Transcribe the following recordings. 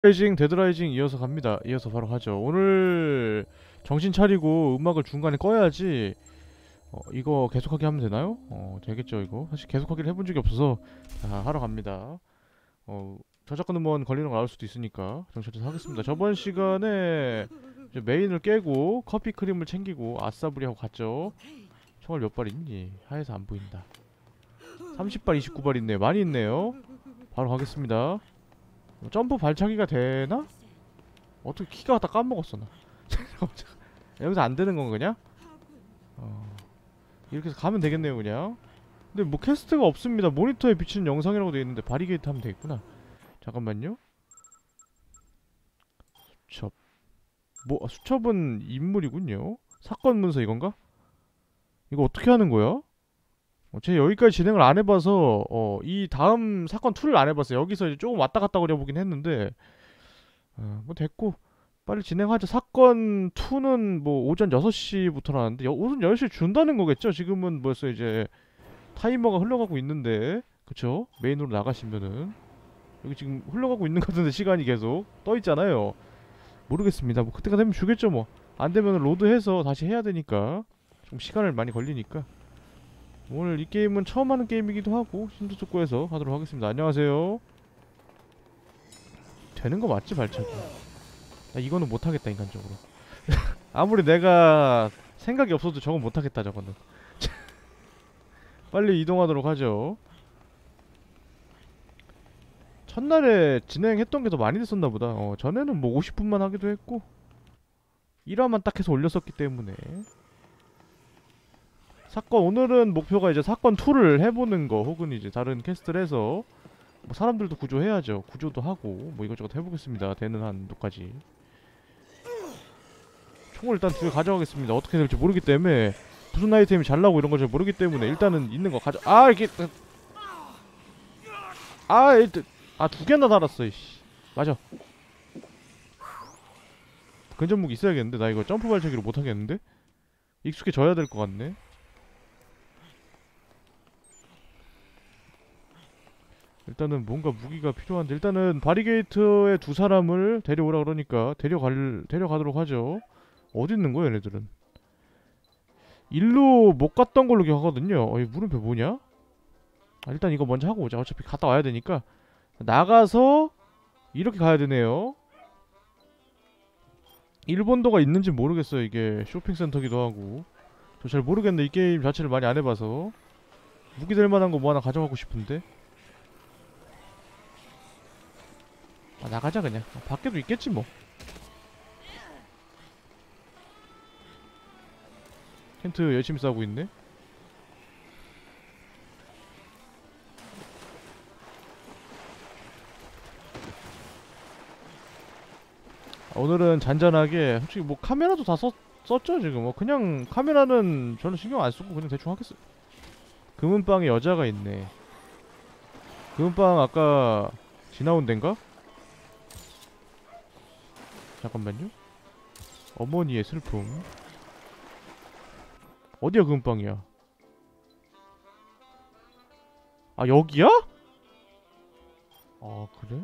데드라이징 이어서 갑니다. 이어서 바로 하죠. 오늘 정신 차리고 음악을 중간에 꺼야지. 이거 계속하게 하면 되나요? 되겠죠 이거. 사실 계속하기를 해본 적이 없어서. 자, 하러 갑니다. 저작권 음원 걸리는 거 나올 수도 있으니까 정신 차려서 하겠습니다. 저번 시간에 이제 메인을 깨고 커피 크림을 챙기고 아싸부리 하고 갔죠. 총알 몇 발 있니? 하에서 안 보인다. 30발 29발 있네요. 많이 있네요. 바로 가겠습니다. 점프 발차기가 되나? 어떻게 키가 다 까먹었어 나. 여기서 안 되는 건 그냥? 이렇게 해서 가면 되겠네요 그냥. 근데 뭐 퀘스트가 없습니다. 모니터에 비치는 영상이라고 되어 있는데 바리게이트 하면 되겠구나. 잠깐만요. 수첩. 수첩은 인물이군요. 사건 문서 이건가? 이거 어떻게 하는 거야? 제가 여기까지 진행을 안 해봐서 이 다음 사건 2를 안 해봤어요. 여기서 이제 조금 왔다 갔다 그려보긴 했는데 뭐 됐고 빨리 진행하자. 사건 2는 뭐 오전 6시부터라는데 오전 10시에 준다는 거겠죠? 지금은 벌써 이제 타이머가 흘러가고 있는데 그쵸? 메인으로 나가시면은 여기 지금 흘러가고 있는 것 같은데 시간이 계속 떠있잖아요. 모르겠습니다. 뭐 그때가 되면 주겠죠 뭐. 안되면 로드해서 다시 해야 되니까 좀 시간을 많이 걸리니까 오늘 이 게임은 처음 하는 게임이기도 하고 심도특구에서 하도록 하겠습니다. 안녕하세요. 되는 거 맞지 발차기? 나 이거는 못하겠다 인간적으로. 아무리 내가 생각이 없어도 저건 못하겠다 저거는. 빨리 이동하도록 하죠. 첫날에 진행했던 게 더 많이 됐었나 보다. 전에는 뭐 50분만 하기도 했고 1화만 딱 해서 올렸었기 때문에. 오늘은 목표가 이제 사건 2를 해보는 거 혹은 이제 다른 퀘스트를 해서 뭐 사람들도 구조해야죠. 구조도 하고 뭐 이것저것 해보겠습니다. 되는 한도까지. 총을 일단 2개 가져가겠습니다. 어떻게 될지 모르기 때문에 무슨 아이템이 잘 나오고 이런 걸 잘 모르기 때문에 일단은 있는 거 이게 일단 2개나 달았어 이씨. 맞아. 근접무기 있어야겠는데 나 이거 점프 발차기로 못하겠는데? 익숙해져야 될 것 같네. 일단은 뭔가 무기가 필요한데 일단은 바리게이트에 2사람을 데려오라 그러니까 데려가도록 하죠. 어디 있는 거야 얘네들은? 일로 못 갔던 걸로 기억하거든요. 이 물음표 뭐냐? 일단 이거 먼저 하고 오자. 어차피 갔다 와야 되니까 나가서 이렇게 가야 되네요. 일본도가 있는지 모르겠어요. 이게 쇼핑센터기도 하고 저 잘 모르겠네. 이 게임 자체를 많이 안 해봐서. 무기 될 만한 거 뭐 하나 가져가고 싶은데. 나가자 그냥. 밖에도 있겠지 뭐. 텐트 열심히 싸고 있네. 오늘은 잔잔하게 솔직히 뭐 카메라도 다 썼죠 지금. 그냥 카메라는 저는 신경 안 쓰고 그냥 대충 하겠어요. 금은방에 여자가 있네. 금은방 아까 지나온 덴가? 잠깐만요. 어머니의 슬픔. 어디야 금은방이야? 여기야? 그래?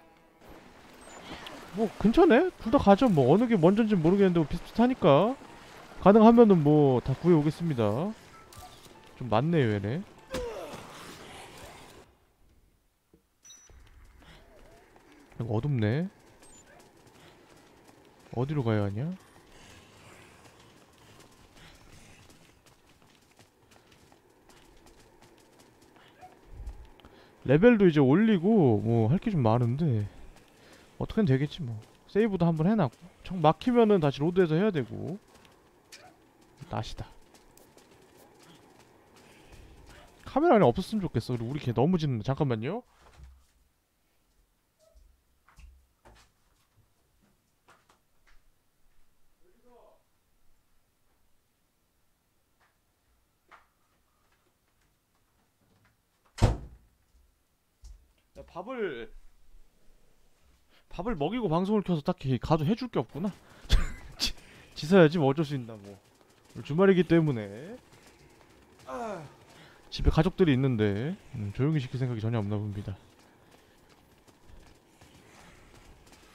뭐 근처네? 둘 다 가죠. 뭐 어느 게 먼저인지 모르겠는데 뭐 비슷비슷하니까 가능하면은 뭐 다 구해오겠습니다. 좀 많네요 얘네. 이거 어둡네. 어디로 가야 하냐? 레벨도 이제 올리고 뭐 할 게 좀 많은데 어떻게든 되겠지 뭐. 세이브도 한번 해놨고 정 막히면은 다시 로드해서 해야 되고. 낫이다. 카메라 안에 없었으면 좋겠어. 그리고 우리 걔 너무 짖는다. 잠깐만요. 야, 밥을 먹이고 방송을 켜서 딱히 가도 해줄 게 없구나. 짖어야지 뭐 어쩔 수 있나 뭐. 주말이기 때문에 집에 가족들이 있는데 조용히 시킬 생각이 전혀 없나 봅니다.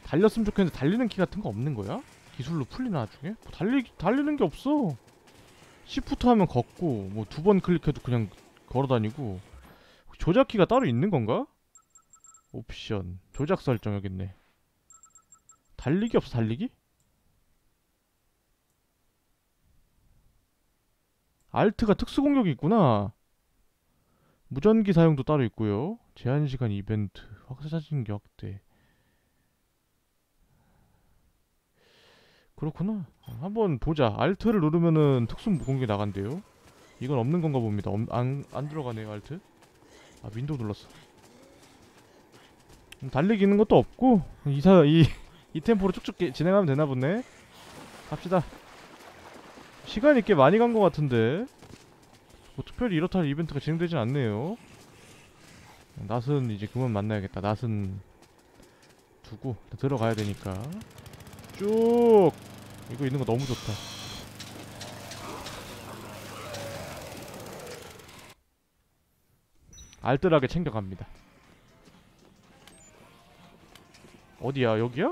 달렸으면 좋겠는데 달리는 키 같은 거 없는 거야? 기술로 풀리나 나중에? 뭐 달리는 게 없어. 시프트 하면 걷고 뭐 2번 클릭해도 그냥 걸어다니고. 조작키가 따로 있는 건가? 옵션 조작 설정 여기 있네. 달리기 없어 달리기? 알트가 특수 공격이 있구나. 무전기 사용도 따로 있고요. 제한시간 이벤트 확사자진기 확대. 그렇구나. 한번 보자. 알트를 누르면은 특수 공격이 나간대요. 이건 없는 건가 봅니다. 안 들어가네요 알트. 아 윈도우 눌렀어. 달리기 있는 것도 없고 이 템포로 쭉쭉 진행하면 되나 보네. 갑시다. 시간이 꽤 많이 간 것 같은데 뭐 특별히 이렇다 할 이벤트가 진행되진 않네요. 낫은 이제 그만 만나야겠다. 낫은 두고 들어가야 되니까 쭉. 이거 있는 거 너무 좋다. 알뜰하게 챙겨갑니다. 어디야? 여기야?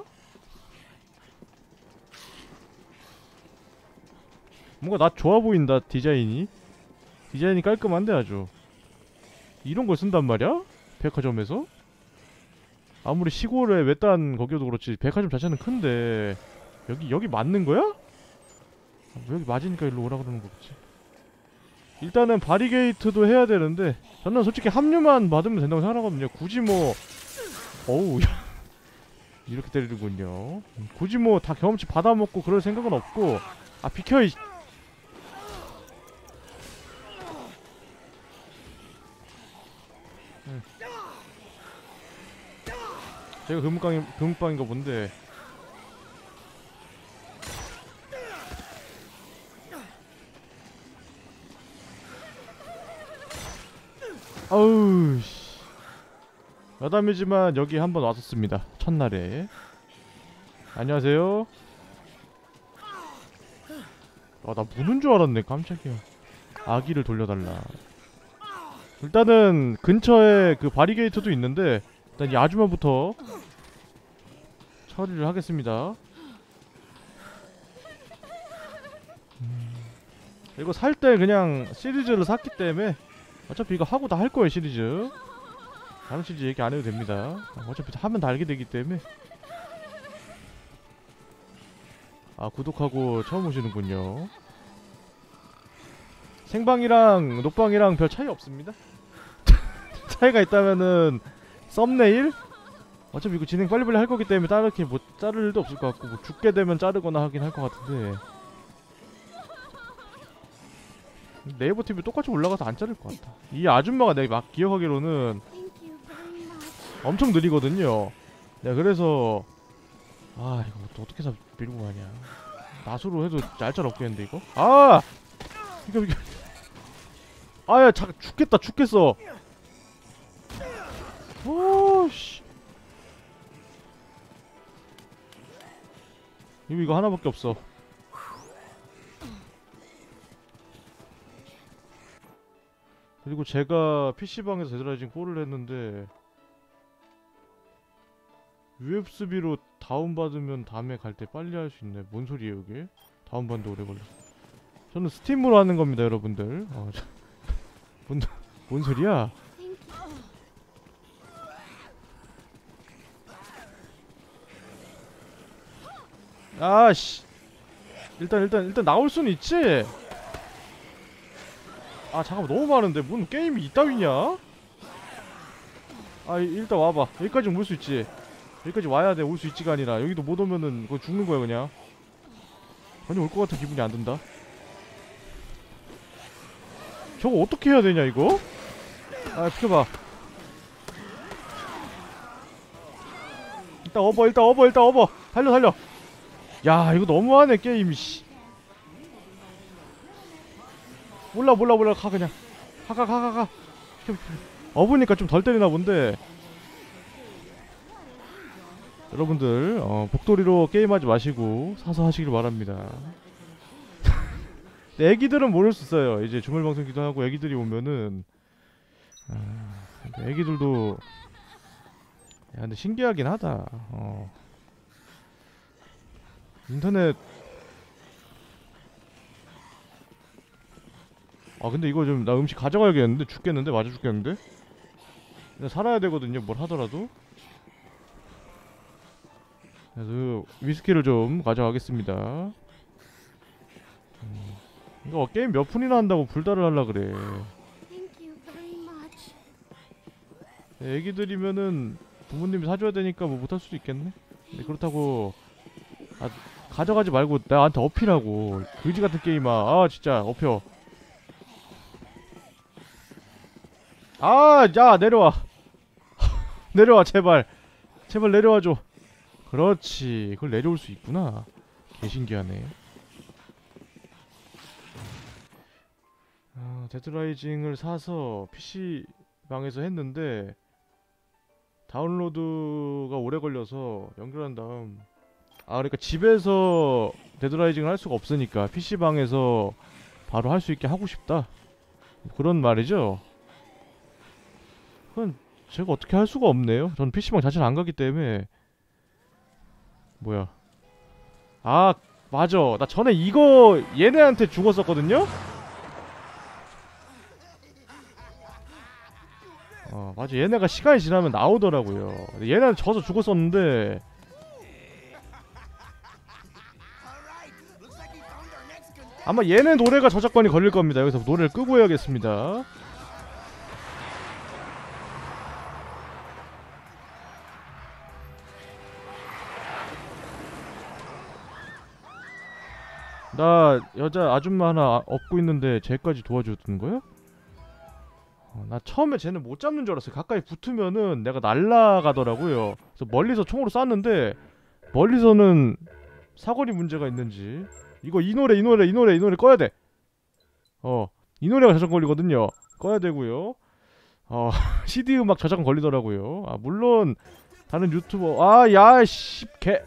뭔가 나 좋아 보인다. 디자인이 깔끔한데 아주. 이런 걸 쓴단 말이야? 백화점에서? 아무리 시골에 외딴 거기여도 그렇지 백화점 자체는 큰데 여기 맞는 거야? 여기 맞으니까 일로 오라 그러는 거겠지. 일단은 바리게이트도 해야 되는데 저는 솔직히 합류만 받으면 된다고 생각하거든요. 굳이 뭐 어우 이렇게 때리는군요. 굳이 뭐 다 경험치 받아먹고 그럴 생각은 없고. 아 비켜 이. 제가 금방인가 본데. 아우 씨. 여담이지만 여기 한번 왔었습니다. 첫날에. 안녕하세요. 아 나 무는 줄 알았네. 깜짝이야. 아기를 돌려달라. 일단은 근처에 그 바리게이트도 있는데 일단 이 아줌마부터 처리를 하겠습니다. 이거 살 때 그냥 시리즈를 샀기 때문에 어차피 이거 하고 다 할 거예요. 시리즈 다른 시리즈 얘기 안 해도 됩니다. 어차피 하면 다 알게 되기 때문에. 아 구독하고 처음 오시는군요. 생방이랑 녹방이랑 별 차이 없습니다. 차이가 있다면은 썸네일? 어차피 이거 진행 빨리빨리 할 거기 때문에 따르게 뭐 자를 일도 없을 것 같고 뭐 죽게 되면 자르거나 하긴 할 것 같은데 네이버 TV 똑같이 올라가서 안 자를 것 같다. 이 아줌마가 내가 막 기억하기로는 엄청 느리거든요. 내가 그래서 아 이거 어떻게 해서 밀고 가냐. 낫으로 해도 짤짤 없겠는데 이거? 아! 비켜 아야 죽겠어. 오씨 이거 하나밖에 없어. 그리고 제가 PC방에서 제대로 꼴을 했는데 UFB로 다운받으면 다음에 갈 때 빨리 할 수 있네. 뭔 소리예요 이게? 다운받는데 오래 걸려. 저는 스팀으로 하는 겁니다 여러분들. 뭔 소리야? 아씨 일단 나올 수는 있지. 아 잠깐만 너무 많은데 뭔 게임이 이따위냐? 아 일단 와봐. 여기까지 올 수 있지. 여기까지 와야 돼. 올 수 있지가 아니라 여기도 못 오면은 그거 죽는 거야 그냥. 전혀 올 것 같은 기분이 안 든다. 저거 어떻게 해야 되냐 이거? 아 비켜봐. 일단 업어 달려. 야 이거 너무하네 게임이 씨. 몰라 가 그냥 가. 비켜. 업으니까 좀 덜 때리나 본데. 여러분들 복도리로 게임하지 마시고 사서 하시길 바랍니다. 애기들은 모를 수 있어요. 이제 주말 방송기도 하고 애기들이 오면은 애기들도 야 근데 신기하긴 하다. 인터넷. 아 근데 이거 좀 나 음식 가져가야겠는데. 죽겠는데. 맞아 죽겠는데. 그냥 살아야 되거든요 뭘 하더라도. 그래서 위스키를 좀 가져가겠습니다. 이거 게임 몇 분이나 한다고 불달을 하려 그래. 애기들이면은 부모님이 사줘야 되니까 뭐 못할 수도 있겠네. 근데 그렇다고 가져가지 말고 나한테 어필하고. 그지 같은 게임아. 아 진짜 어펴. 아 야 내려와. 내려와 제발. 제발 내려와줘. 그렇지. 그걸 내려올 수 있구나. 개신기하네. 데드라이징을 사서 PC방에서 했는데 다운로드가 오래 걸려서 연결한 다음 그러니까 집에서 데드라이징을 할 수가 없으니까 PC방에서 바로 할 수 있게 하고 싶다 그런 말이죠. 그건 제가 어떻게 할 수가 없네요. 전 PC방 자체를 안 가기 때문에. 뭐야. 아 맞아. 나 전에 이거 얘네한테 죽었었거든요? 맞아. 얘네가 시간이 지나면 나오더라고요. 얘네는 져서 죽었었는데 아마 얘네 노래가 저작권이 걸릴 겁니다. 여기서 노래를 끄고 해야겠습니다. 나 여자 아줌마 하나 업고 있는데 쟤까지 도와주는 거야? 나 처음에 쟤는 못 잡는 줄 알았어요. 가까이 붙으면은 내가 날라가더라고요. 그래서 멀리서 총으로 쐈는데 멀리서는 사거리 문제가 있는지. 이거 이 노래 꺼야 돼. 이 노래가 저작권 걸리거든요. 꺼야 되고요. CD 음악 저작권 걸리더라고요. 물론 다른 유튜버 야 씨 개.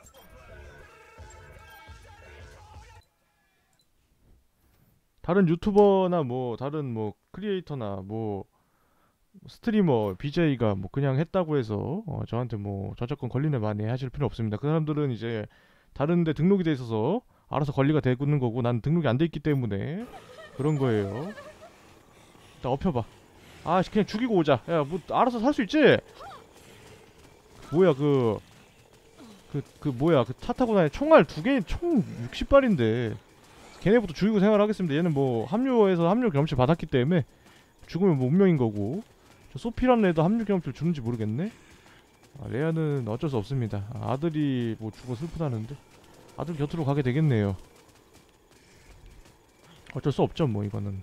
다른 유튜버나 뭐 다른 뭐 크리에이터나 뭐 스트리머 BJ가 뭐 그냥 했다고 해서 저한테 뭐 저작권 걸리네 마네 하실 필요 없습니다. 그 사람들은 이제 다른데 등록이 돼 있어서 알아서 관리가 되고 있는 거고 난 등록이 안 돼 있기 때문에 그런 거예요. 일단 엎혀봐. 그냥 죽이고 오자. 야 뭐 알아서 살 수 있지? 뭐야 뭐야 그 차 타고 다니는 총알 2개 총 60발인데 걔네부터 죽이고 생활하겠습니다. 얘는 뭐 합류해서 합류 경험치 받았기 때문에 죽으면 뭐 운명인 거고. 저 소피라는 애도 합류 경험치를 주는지 모르겠네. 레아는 어쩔 수 없습니다. 아들이 뭐 죽어 슬프다는데 아들 곁으로 가게 되겠네요. 어쩔 수 없죠 뭐 이거는.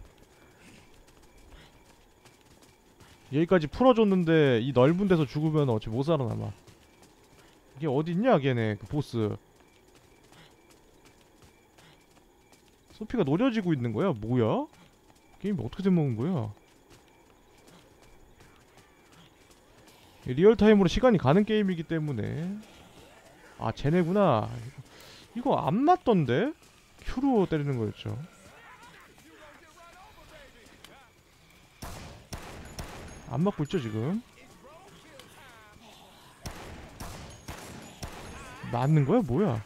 여기까지 풀어줬는데 이 넓은 데서 죽으면 어차피 못 살아남아. 이게 어딨냐 걔네 그 보스. 소피가 노려지고 있는 거야? 뭐야? 게임이 어떻게 돼먹은 거야? 리얼타임으로 시간이 가는 게임이기 때문에. 쟤네구나. 이거 안 맞던데? Q로 때리는 거였죠. 안 맞고 있죠 지금? 맞는 거야? 뭐야?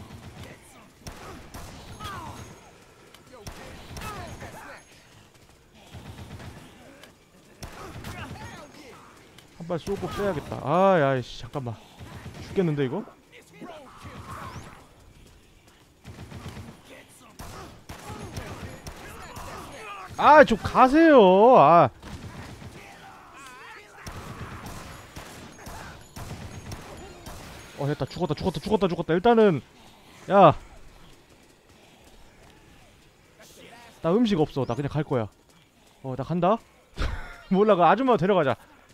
한 발 쏘고 빼야겠다. 야이씨 잠깐만. 죽겠는데 이거? 좀 가세요. 됐다. 죽었다. 일단은 야, 나 음식 없어. 나 그냥 갈 거야. 나 간다. 몰라. 그 아줌마 데려가자.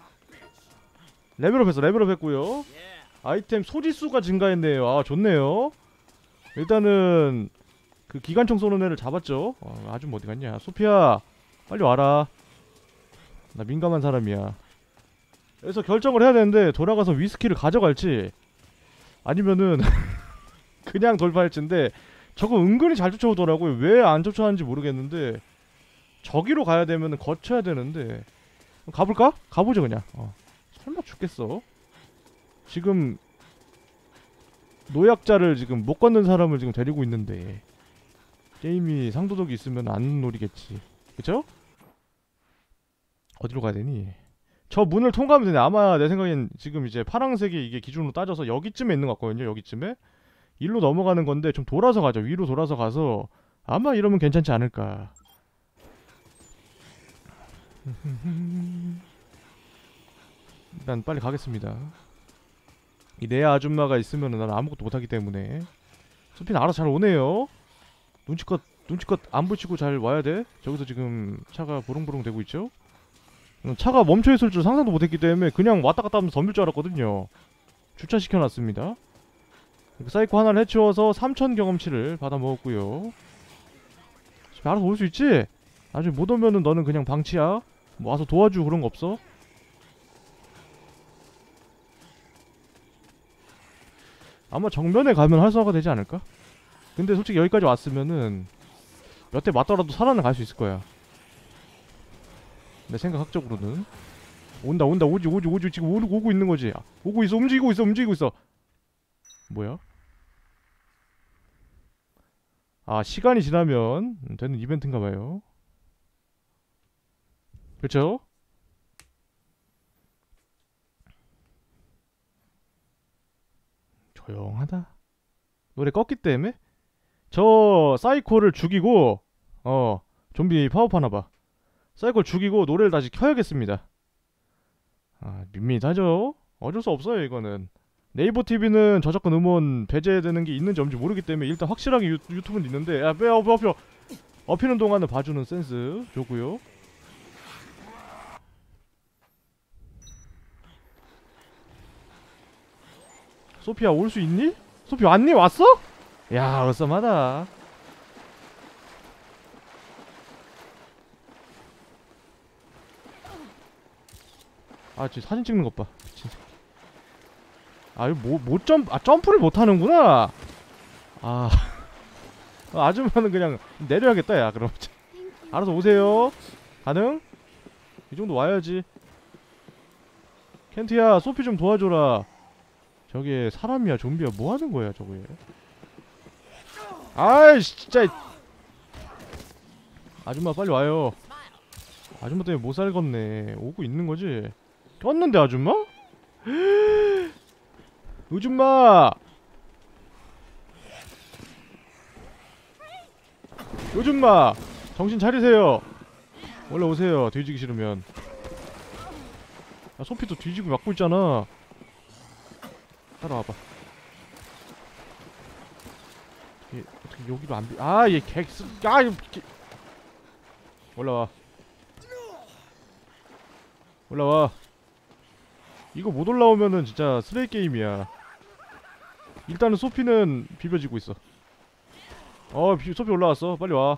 레벨업 했고요. 아이템 소지수가 증가했네요. 좋네요. 일단은 그 기관총 쏘는 애를 잡았죠. 아줌마 어디 갔냐? 소피야, 빨리 와라. 나 민감한 사람이야. 그래서 결정을 해야 되는데 돌아가서 위스키를 가져갈지 아니면은 그냥 돌파할지인데 저거 은근히 잘 쫓아오더라고요. 왜 안 쫓아오는지 모르겠는데 저기로 가야 되면은 거쳐야 되는데 가볼까? 가보죠 그냥. 설마 죽겠어? 지금 노약자를 지금 못 걷는 사람을 지금 데리고 있는데 게임이 상도덕이 있으면 안 노리겠지. 그쵸? 어디로 가야 되니? 저 문을 통과하면 되네. 아마 내 생각엔 지금 이제 파란색이 이게 기준으로 따져서 여기쯤에 있는 것 같거든요. 여기쯤에 일로 넘어가는 건데 좀 돌아서 가죠. 위로 돌아서 가서 아마 이러면 괜찮지 않을까. 일단 빨리 가겠습니다. 이 레아 아줌마가 있으면은 난 아무것도 못하기 때문에. 소피는 알아서 잘 오네요. 눈치껏 안 붙이고 잘 와야 돼. 저기서 지금 차가 부릉부릉 되고 있죠. 차가 멈춰있을 줄 상상도 못했기 때문에 그냥 왔다 갔다 하면서 덤빌 줄 알았거든요. 주차시켜놨습니다. 사이코 하나를 해치워서 3000 경험치를 받아 먹었고요. 알아서 올 수 있지? 나중에 못 오면은 너는 그냥 방치야. 뭐 와서 도와주고 그런 거 없어? 아마 정면에 가면 활성화가 되지 않을까? 근데 솔직히 여기까지 왔으면은 몇 대 맞더라도 살아는 갈 수 있을 거야. 내 생각학적으로는. 온다 오지 지금 오고 있는 거지. 오고 있어. 움직이고 있어. 뭐야? 아, 시간이 지나면 되는 이벤트인가 봐요. 그렇죠? 조용하다. 노래 껐기 때문에 저 사이코를 죽이고 좀비 파업하나봐. 사이코를 죽이고 노래를 다시 켜야겠습니다. 아, 밋밋하죠? 어쩔 수 없어요 이거는. 네이버 TV는 저작권 음원 배제되는 게 있는지 없는지 모르기 때문에 일단 확실하게 유튜브는 있는데, 야 빼 업히는 동안은 봐주는 센스 좋고요. 소피야 올 수 있니? 소피 왔니? 왔어? 야 어썸하다. 아 지금 사진 찍는 것 봐. 미친 새끼. 아 이거 점프를 못 하는구나. 아 아줌마는 그냥 내려야겠다. 야 그럼 알아서 오세요. 가능? 이 정도 와야지. 켄트야 소피 좀 도와줘라. 저게 사람이야 좀비야 뭐하는 거야 저게. 아이씨 진짜. 아줌마 빨리 와요. 아줌마 때문에 못 살겠네. 오고 있는 거지. 꼈는데 아줌마? 요즘마 요즘마 정신 차리세요. 올라오세요. 뒤지기 싫으면. 야, 소피도 뒤지고 막고 있잖아. 따라와봐. 얘 어떻게 여기로 안 얘 객스. 올라와. 올라와. 이거 못 올라오면은 진짜 쓰레기 게임이야. 일단은 소피는 비벼지고 있어. 소피 올라왔어. 빨리 와.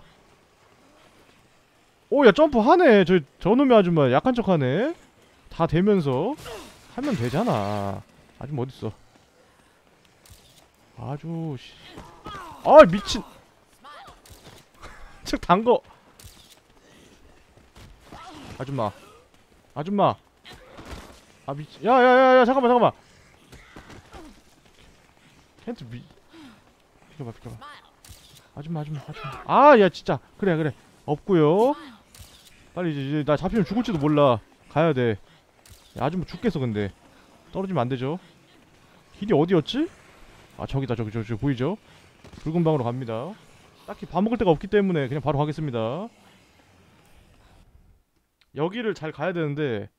오, 야 점프 하네. 저놈의 아줌마 약한 척 하네. 다 되면서 하면 되잖아. 아줌마 어딨어? 아주 씨. 아 미친. 책 단거. 아줌마. 아 미친. 야야야야 잠깐만. 켄트 비켜봐. 아줌마. 아 야 진짜. 그래. 없고요. 빨리 이제 나 잡히면 죽을지도 몰라. 가야 돼. 야, 아줌마 죽겠어 근데. 떨어지면 안 되죠. 길이 어디였지? 아 저기다 저기 보이죠? 붉은 방으로 갑니다. 딱히 밥 먹을 데가 없기 때문에 그냥 바로 가겠습니다. 여기를 잘 가야 되는데.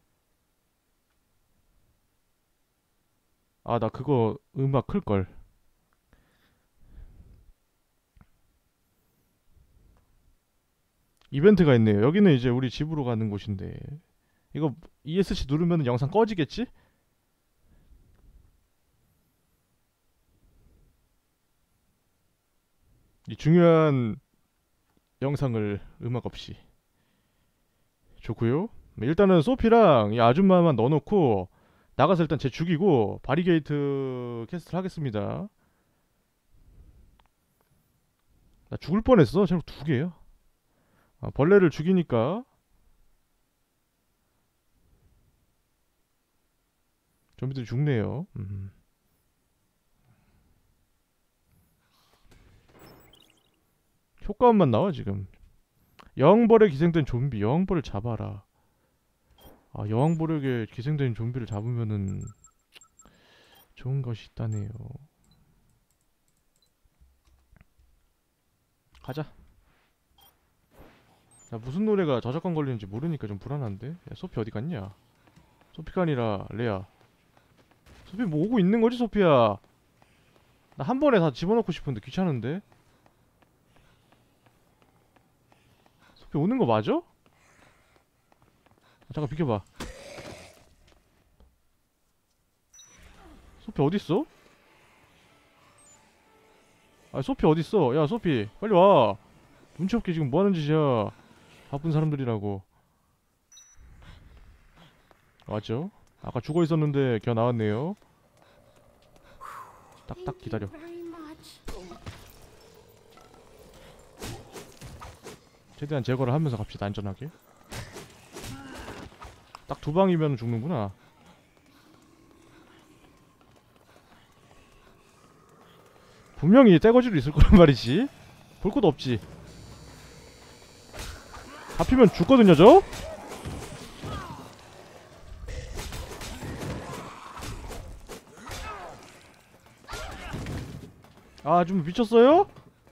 아 나 그거 음악 클걸. 이벤트가 있네요. 여기는 이제 우리 집으로 가는 곳인데 이거 ESC 누르면 영상 꺼지겠지? 이 중요한 영상을 음악 없이. 좋고요. 일단은 소피랑 이 아줌마만 넣어놓고 나가서 일단 쟤 죽이고 바리게이트 캐스트를 하겠습니다. 나 죽을 뻔했어. 자꾸 두 개야. 벌레를 죽이니까 좀비들이 죽네요. 효과음만 나와 지금. 여왕벌에 기생된 좀비. 여왕벌을 잡아라. 아, 여왕벌에게 기생된 좀비를 잡으면은 좋은 것이 있다네요. 가자. 나 무슨 노래가 저작권 걸리는지 모르니까 좀 불안한데. 야, 소피 어디 갔냐? 소피가 아니라 레아. 소피 뭐 오고 있는 거지, 소피야? 나 한 번에 다 집어넣고 싶은데 귀찮은데. 소피 오는 거 맞아? 잠깐 비켜봐. 소피 어딨어? 아, 소피 어딨어? 야, 소피 빨리 와. 눈치 없게 지금 뭐하는 짓이야. 바쁜 사람들이라고. 맞죠? 아까 죽어 있었는데 걔 나왔네요. 딱딱 기다려. 최대한 제거를 하면서 갑시다. 안전하게. 딱 두 방이면 죽는구나. 분명히 떼거지로 있을 거란 말이지. 볼 것도 없지. 잡히면 죽거든요 저? 아, 좀 미쳤어요?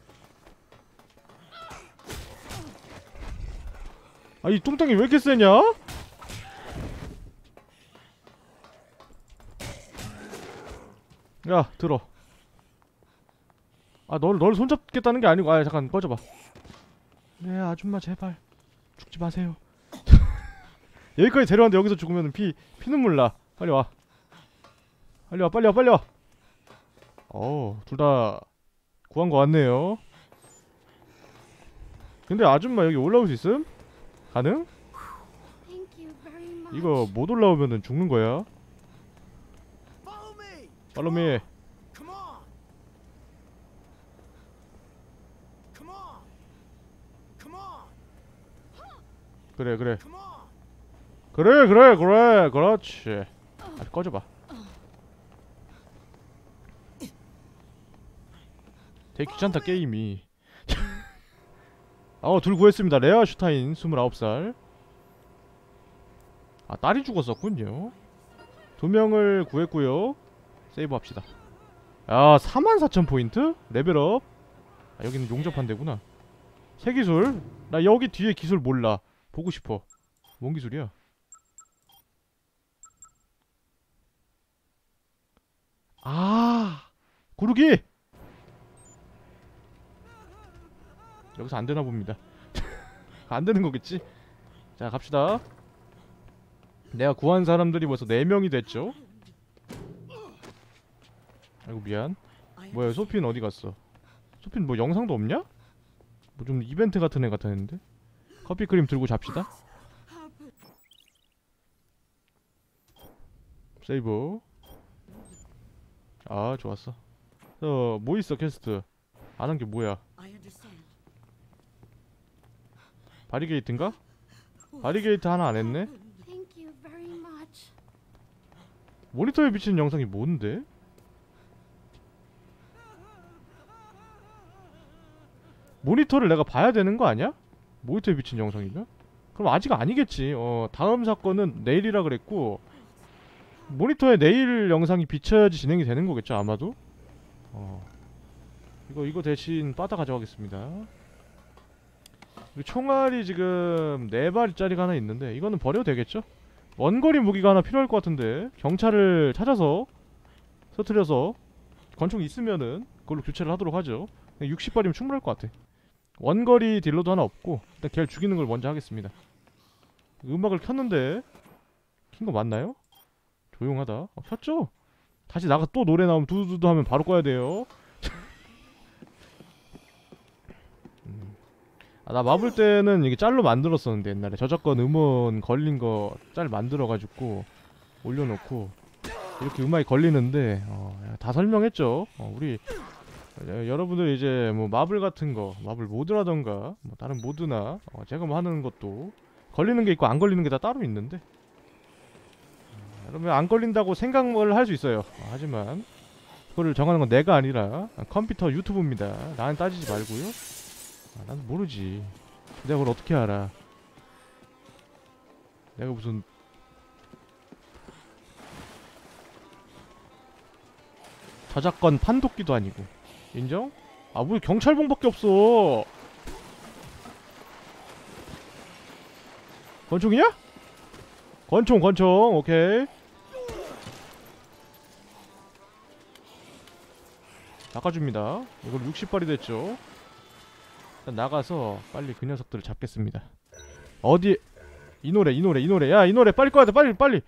아, 이 뚱땅이 왜 이렇게 세냐? 야, 들어. 아, 널 손잡겠다는 게 아니고. 아, 잠깐 꺼져봐. 네, 아줌마 제발 죽지 마세요. 여기까지 데려왔는데 여기서 죽으면 피눈물 나. 빨리 와. 빨리 와, 빨리 와, 빨리 와. 둘 다 구한 거 같네요. 근데 아줌마 여기 올라올 수 있음? 가능? 이거 못 올라오면은 죽는 거야. Follow me. 그래, 그래. 그래, 그래, 그래. 그렇지. 아, 꺼져봐. 되게 귀찮다 게임이. 둘 구했습니다. 레아 슈타인 29살. 아, 딸이 죽었었군요. 2명을 구했고요. 세이브 합시다. 야, 44,000포인트? 레벨업. 아, 여기는 용접한 데구나. 새 기술? 나 여기 뒤에 기술 몰라. 보고 싶어. 뭔 기술이야? 아, 구르기! 여기서 안 되나 봅니다. 안 되는 거겠지? 자, 갑시다. 내가 구한 사람들이 벌써 4명이 됐죠? 아이고, 미안. 뭐야, 소피는 어디 갔어? 소피는 뭐 영상도 없냐? 뭐 좀 이벤트 같은 애 같았는데? 커피 크림 들고 잡시다. 세이브. 아, 좋았어. 뭐 있어, 퀘스트? 안 한 게 뭐야? 바리게이트인가? 바리게이트 하나 안 했네? 모니터에 비치는 영상이 뭔데? 모니터를 내가 봐야 되는 거 아니야? 모니터에 비친 영상이면? 그럼 아직 아니겠지. 다음 사건은 내일이라 그랬고 모니터에 내일 영상이 비쳐야지 진행이 되는 거겠죠 아마도. 이거 대신 빠다 가져가겠습니다. 그리고 총알이 지금 4발짜리가 하나 있는데 이거는 버려도 되겠죠? 원거리 무기가 하나 필요할 것 같은데 경찰을 찾아서 서트려서 권총 있으면은 그걸로 교체를 하도록 하죠. 60발이면 충분할 것 같아. 원거리 딜러도 하나 없고 일단 걔를 죽이는 걸 먼저 하겠습니다. 음악을 켰는데 킨 거 맞나요? 조용하다. 켰죠? 다시 나가 또 노래 나오면 두두두 하면 바로 꺼야 돼요. 나 마블 때는 이게 짤로 만들었었는데 옛날에 저작권 음원 걸린 거 짤 만들어가지고 올려놓고 이렇게 음악이 걸리는데 다 설명했죠. 우리 여러분들 이제 뭐 마블 같은 거 마블 모드라던가 뭐 다른 모드나 제가 뭐 하는 것도 걸리는 게 있고 안 걸리는 게 다 따로 있는데 그러면 안 걸린다고 생각을 할 수 있어요. 하지만 그거를 정하는 건 내가 아니라 컴퓨터 유튜브입니다. 나는 따지지 말고요. 난 모르지. 내가 그걸 어떻게 알아. 내가 무슨 저작권 판독기도 아니고. 인정? 아, 뭐 경찰봉밖에 없어. 권총이냐? 권총 오케이. 낚아줍니다. 이걸 60발이 됐죠. 일단 나가서 빨리 그 녀석들을 잡겠습니다. 어디? 이 노래. 야, 이 노래 빨리 꺼야 돼. 빨리.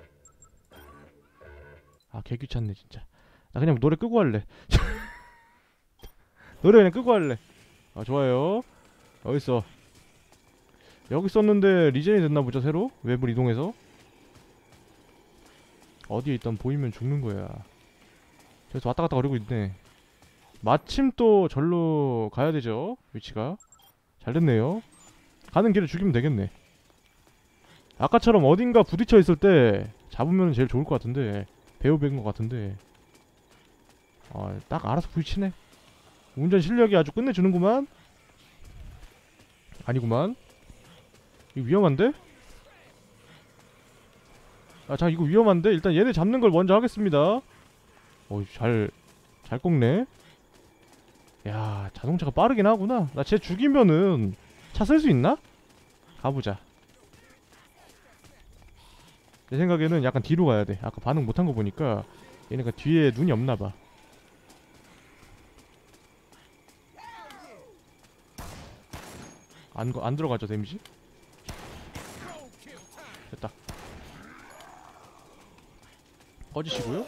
아, 개 귀찮네 진짜. 나 그냥 노래 끄고 할래. 노래 그냥 끄고 할래. 아, 좋아요. 어딨어? 여기 있었는데 리젠이 됐나 보죠, 새로? 웹을 이동해서. 어디에 있던 보이면 죽는 거야. 그래서 왔다 갔다 거리고 있네. 마침 또 절로 가야 되죠, 위치가. 잘 됐네요. 가는 길에 죽이면 되겠네. 아까처럼 어딘가 부딪혀 있을 때 잡으면 제일 좋을 것 같은데. 배우배인 것 같은데. 딱 알아서 부딪히네. 운전 실력이 아주 끝내주는구만. 아니구만. 이거 위험한데? 아, 자, 이거 위험한데? 일단 얘네 잡는 걸 먼저 하겠습니다. 잘 꺾네. 야, 자동차가 빠르긴 하구나. 나 쟤 죽이면은 차 쓸 수 있나? 가보자. 내 생각에는 약간 뒤로 가야 돼. 아까 반응 못한 거 보니까 얘네가 뒤에 눈이 없나봐. 안 들어가죠, 데미지? 됐다. 꺼지시고요.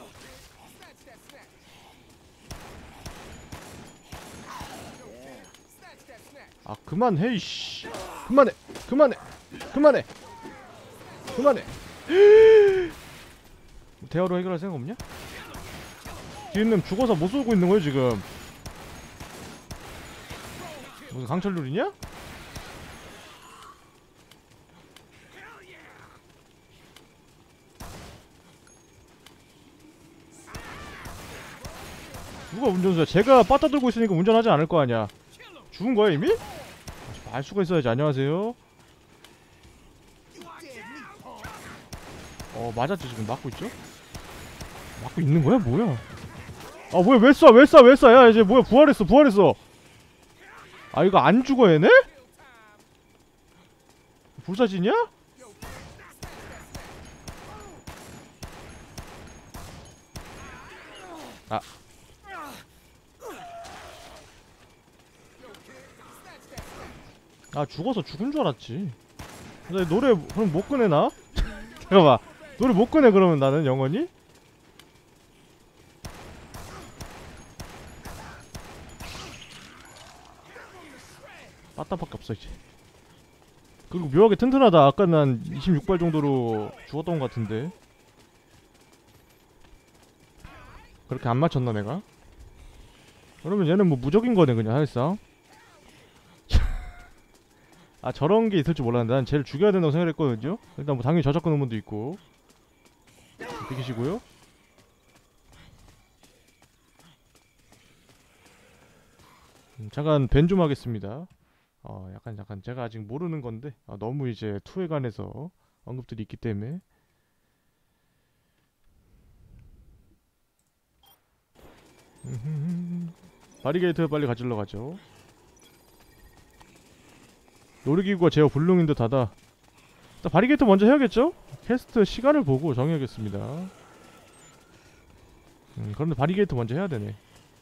아, 그만해 이씨. 그만해. 대화로 해결할 생각 없냐? 뒤에 놈 죽어서 못 쏘고 있는 거야 지금. 무슨 강철룰이냐? 누가 운전수야? 제가 빠따 들고 있으니까 운전하지 않을 거 아니야. 죽은 거야 이미? 알 수가 있어야지. 안녕하세요. 맞았죠. 지금 맞고 있죠? 맞고 있는 거야? 뭐야? 아, 뭐야? 왜 쏴? 야, 이제 뭐야? 부활했어. 아, 이거 안 죽어 얘네? 불사진이야? 아. 아, 죽어서 죽은 줄 알았지. 나 노래 그럼 못 끄내나? 잠깐만. 노래 못 끄내 그러면 나는 영원히? 빠따밖에 없어 이제. 그리고 묘하게 튼튼하다. 아까는 한 26발 정도로 죽었던 것 같은데. 그렇게 안 맞췄나 내가? 그러면 얘는 뭐 무적인 거네 그냥 사실상. 아, 저런 게 있을 줄 몰랐는데 난 쟤를 죽여야 된다고 생각했거든요. 일단 뭐 당연히 저작권 의문도 있고. 비키시고요. 잠깐 밴 좀 하겠습니다. 약간 제가 아직 모르는 건데 너무 이제 투에 관해서 언급들이 있기 때문에. 바리게이트 빨리 가지러 가죠. 놀이기구가 제어 불능인 듯하다. 일단 바리게이트 먼저 해야겠죠? 캐스트 시간을 보고 정해야겠습니다. 그런데 바리게이트 먼저 해야 되네.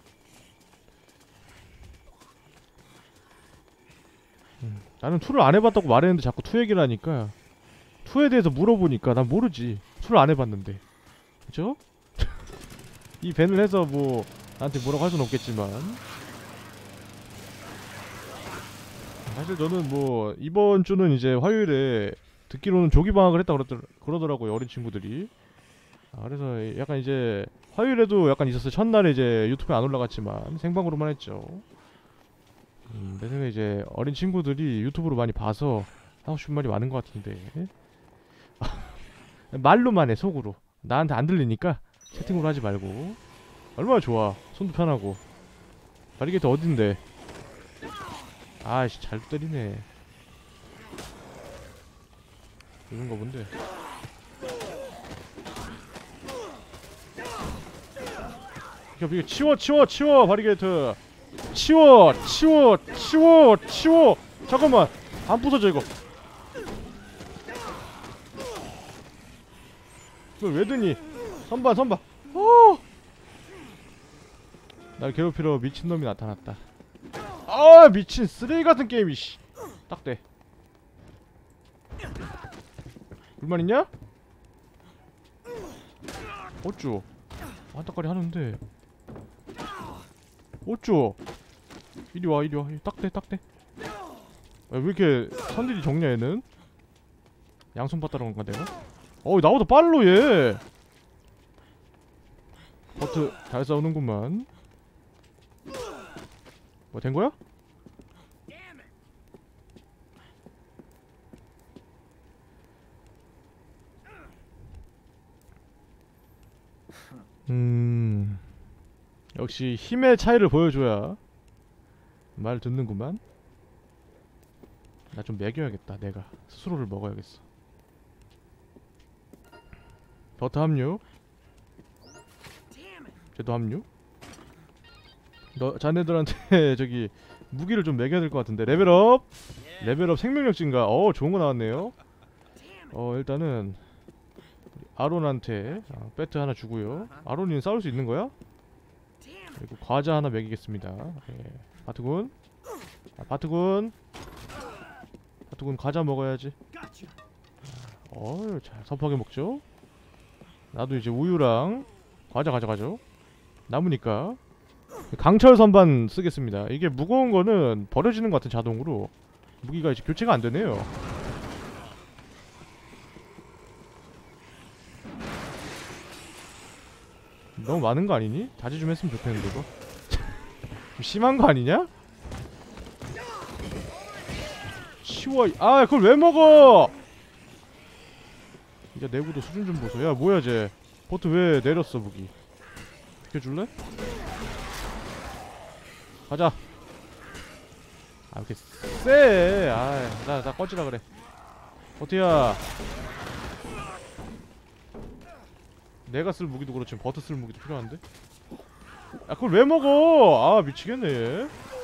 나는 2를 안 해봤다고 말했는데 자꾸 2 얘기를 하니까 2에 대해서 물어보니까 난 모르지. 2를 안 해봤는데. 그쵸? 이 밴을 해서 뭐 나한테 뭐라고 할 순 없겠지만 사실 저는 뭐 이번 주는 이제 화요일에 듣기로는 조기 방학을 했다 그러더라고요 어린 친구들이. 그래서 약간 이제 화요일에도 약간 있었어요. 첫날에 이제 유튜브에 안 올라갔지만 생방으로만 했죠. 내 생각에 이제 어린 친구들이 유튜브로 많이 봐서 하고 싶은 말이 많은 것 같은데 말로만 해 속으로. 나한테 안 들리니까 채팅으로 하지 말고. 얼마나 좋아. 손도 편하고. 바리게이트 어딘데? 아이씨 잘 때리네. 이건가 본데. 비켜 치워 바리게이트. 치워. 잠깐만 안 부서져 이거. 이걸 왜 드니? 선봐. 날 괴롭히러 미친놈이 나타났다. 아 미친 쓰레기 같은 게임이 씨. 딱 돼. 불만 있냐? 어쭈? 한따까리 하는데. 어쭈? 이리 와. 딱 돼. 왜 이렇게 선들이 적냐 얘는? 양손 봤다는 건가 내가? 나보다 빨로 얘. 버트 잘 싸우는구만. 뭐 된 거야? 역시 힘의 차이를 보여줘야 말 듣는구만. 나 좀 먹여야겠다. 내가 스스로를 먹어야겠어. 버트 합류. 쟤도 합류. 너 자네들한테 저기 무기를 좀 먹여야 될 것 같은데. 레벨업 생명력 증가. 좋은 거 나왔네요. 일단은 아론한테 배트 하나 주고요. 아론이는 싸울 수 있는 거야? 그리고 과자 하나 먹이겠습니다. 예. 바트군 과자 먹어야지. 잘 섭하게 먹죠. 나도 이제 우유랑 과자 가져가죠. 남으니까 강철 선반 쓰겠습니다. 이게 무거운 거는 버려지는 것 같은 자동으로. 무기가 이제 교체가 안 되네요. 너무 많은 거 아니니? 자제 좀 했으면 좋겠는데 이거. 좀 심한 거 아니냐? 치워. 그걸 왜 먹어? 이제 내구도 수준 좀 보소. 야 뭐야 쟤. 보트 왜 내렸어 무기. 비켜줄래? 가자. 이렇게 쎄. 나 꺼지라 그래. 보트야. 내가 쓸 무기도 그렇지만 버트 쓸 무기도 필요한데? 그걸 왜 먹어? 미치겠네 얘.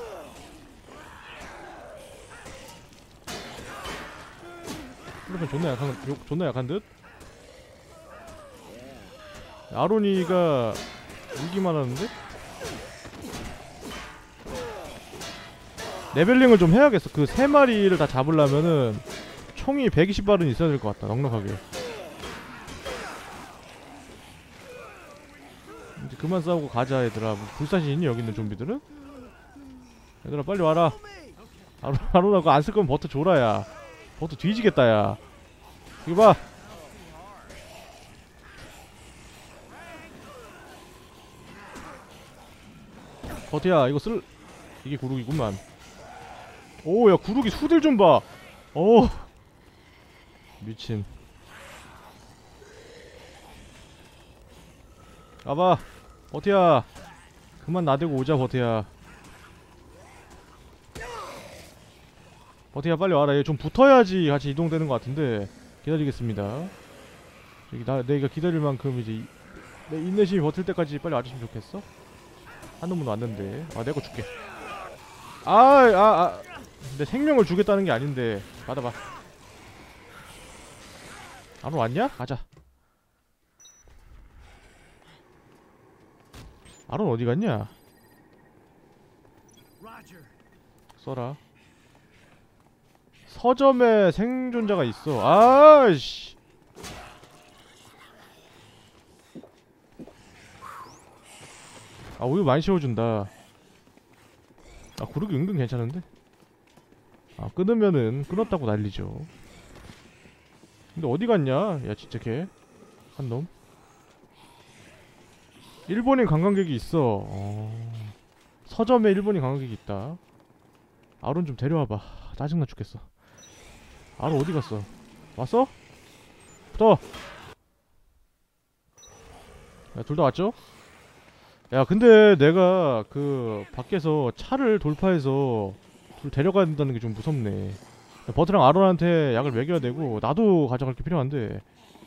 그러면 존나 약한 듯? 아로니가 울기만 하는데? 레벨링을 좀 해야겠어. 그 3마리를 다 잡으려면은 총이 120발은 있어야 될 것 같다. 넉넉하게. 이제 그만 싸우고 가자 얘들아. 뭐 불사신 있니 여기 있는 좀비들은? 얘들아 빨리 와라. 아로나 그거 안 쓸 거면 버트 줘라 야. 버트 뒤지겠다 야. 이거 봐. 버트야 이거 쓸. 이게 구르기구만. 야 구르기 수들 좀 봐. 미친. 가봐 버트야. 그만 나대고 오자 버트야. 버트야 빨리 와라. 얘 좀 붙어야지 같이 이동되는 것 같은데. 기다리겠습니다. 저기 내가 기다릴 만큼 이제 내 인내심이 버틸 때까지 빨리 와줬으면 좋겠어. 한 놈은 왔는데. 내 거 줄게. 내 생명을 주겠다는 게 아닌데. 받아봐. 안 왔냐? 가자. 아론 어디 갔냐? 써라. 서점에 생존자가 있어. 아이씨. 우유 많이 채워준다. 구르기 은근 괜찮은데? 끊으면은 끊었다고 난리죠. 근데 어디 갔냐? 야 진짜 걔 한놈. 일본인 관광객이 있어. 서점에 일본인 관광객이 있다. 아론 좀 데려와봐. 짜증나 죽겠어. 아론 어디 갔어? 왔어? 붙어. 야 둘 다 왔죠? 야 근데 내가 그 밖에서 차를 돌파해서 둘 데려가야 된다는 게 좀 무섭네. 버트랑 아론한테 약을 먹여야 되고 나도 가져갈 게 필요한데.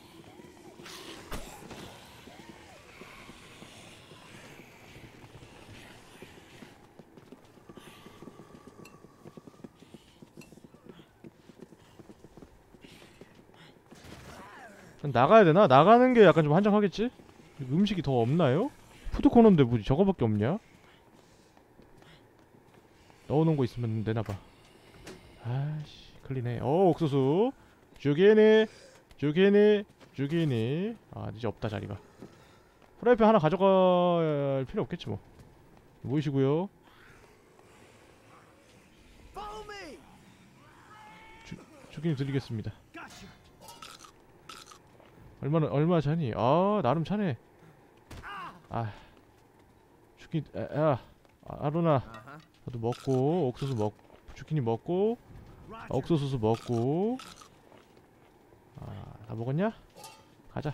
나가야 되나? 나가는 게 약간 좀 한정하겠지? 음식이 더 없나요? 푸드코너인데 뭐 저거밖에 없냐? 넣어놓은 거 있으면 내놔봐. 아이씨 클리네. 옥수수 주기니 주기니 주기니. 아 이제 없다 자리가. 프라이팬 하나 가져갈 필요 없겠지 뭐. 모이시고요. 주기니 드리겠습니다. 얼마 차니? 아 나름 차네. 아 주기 아로나 나도 먹고 옥수수 주키니 먹고 옥수수 먹고. 다 먹었냐? 가자.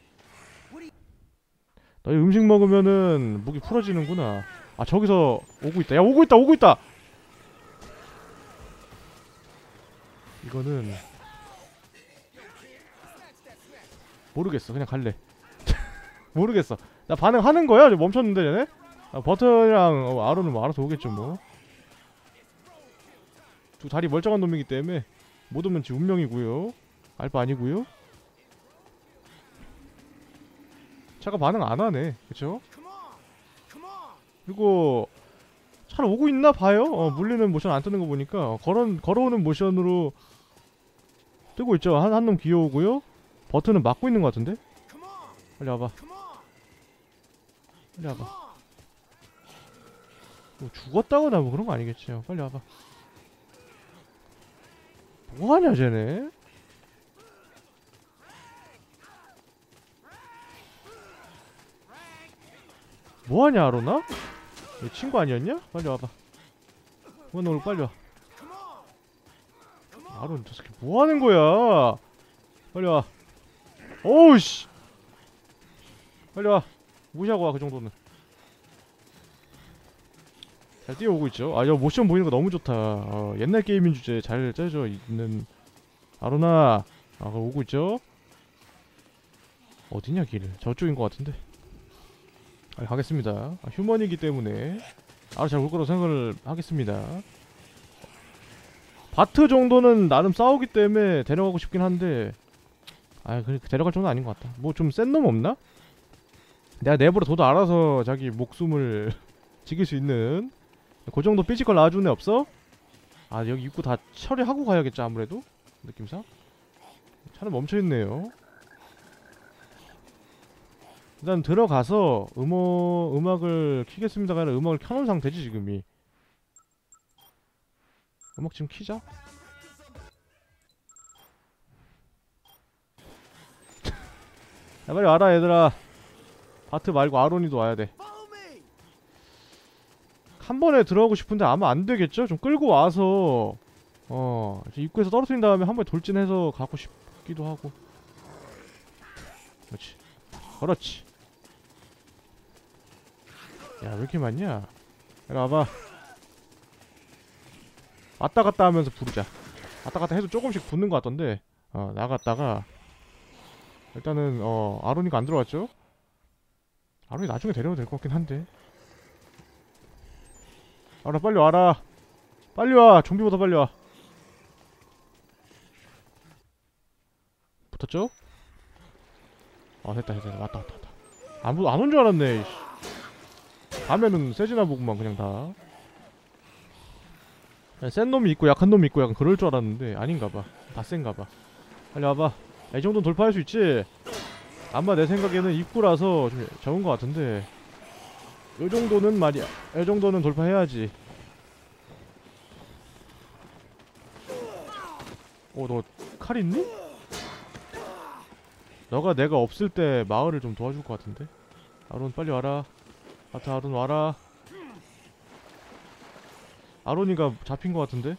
너희 음식 먹으면은 목이 풀어지는구나. 아 저기서 오고 있다. 야 오고 있다 오고 있다. 이거는 모르겠어. 그냥 갈래. 모르겠어. 나 반응하는 거야? 멈췄는데 얘네? 버터랑 아론은 뭐 알아서 오겠죠 뭐. 두 다리 멀쩡한 놈이기 때문에 못 오면 지 운명이고요. 알바 아니고요. 차가 반응 안 하네. 그쵸? 그리고 차를 오고 있나 봐요. 물리는 모션 안 뜨는 거 보니까 걸어오는 모션으로 뜨고 있죠. 한 놈 귀여우고요. 버튼은 막고 있는 것 같은데? 빨리 와봐. 빨리 와봐. 뭐 죽었다거나 뭐 그런 거 아니겠지. 빨리 와봐. 뭐하냐 쟤네? 뭐하냐 아로나? 얘 친구 아니었냐? 빨리 와봐. 그만 오늘 빨리 와. 아론 저 새끼 뭐하는 거야? 빨리 와. 오우씨. 빨리 와. 무시하고 와. 그 정도는 잘 뛰어오고 있죠. 아, 야 모션 보이는 거 너무 좋다. 옛날 게임인 주제 잘 짜져 있는 아로나. 그럼 오고 있죠. 어디냐 길. 저쪽인 것 같은데. 가겠습니다. 휴먼이기 때문에 알아서 잘 올 거라고 생각을 하겠습니다. 바트 정도는 나름 싸우기 때문에 데려가고 싶긴 한데 그래 데려갈 정도는 아닌 것 같다. 뭐 좀 센 놈 없나? 내가 내버려 둬도 알아서 자기 목숨을 지킬 수 있는 그 정도 피지컬 나와주는 애 없어? 여기 입구 다 처리하고 가야겠죠 아무래도? 느낌상? 차는 멈춰있네요. 일단 들어가서 음악을 키겠습니다가 아니라 음악을 켜놓은 상태지 지금이. 음악 지금 키자. 야 빨리 와라 얘들아. 바트 말고 아론이도 와야돼. 한 번에 들어가고 싶은데 아마 안되겠죠? 좀 끌고 와서 입구에서 떨어뜨린 다음에 한 번에 돌진해서 가고 싶기도 하고. 그렇지 그렇지. 야 왜 이렇게 많냐? 이리 와봐. 왔다갔다 하면서 부르자. 왔다갔다 해도 조금씩 붙는 것 같던데. 나갔다가 일단은 아론이가 안 들어왔죠? 아론이 나중에 데려도 될 것 같긴 한데. 아라 빨리 와라. 빨리 와. 좀비보다 빨리 와. 붙었죠? 됐다 왔다 안 온 줄 알았네. 가면은 세지나 보구만 그냥 다. 센 놈이 있고 약한 놈이 있고 약간 그럴 줄 알았는데 아닌가봐. 다 센가봐. 빨리 와봐. 이 정도는 돌파할 수 있지? 아마 내 생각에는 입구라서 좀 적은 것 같은데 요 정도는 말이야. 요 정도는 돌파해야지. 너 칼 있니? 너가 내가 없을 때 마을을 좀 도와줄 것 같은데? 아론 빨리 와라. 아론 와라. 아론이가 잡힌 것 같은데?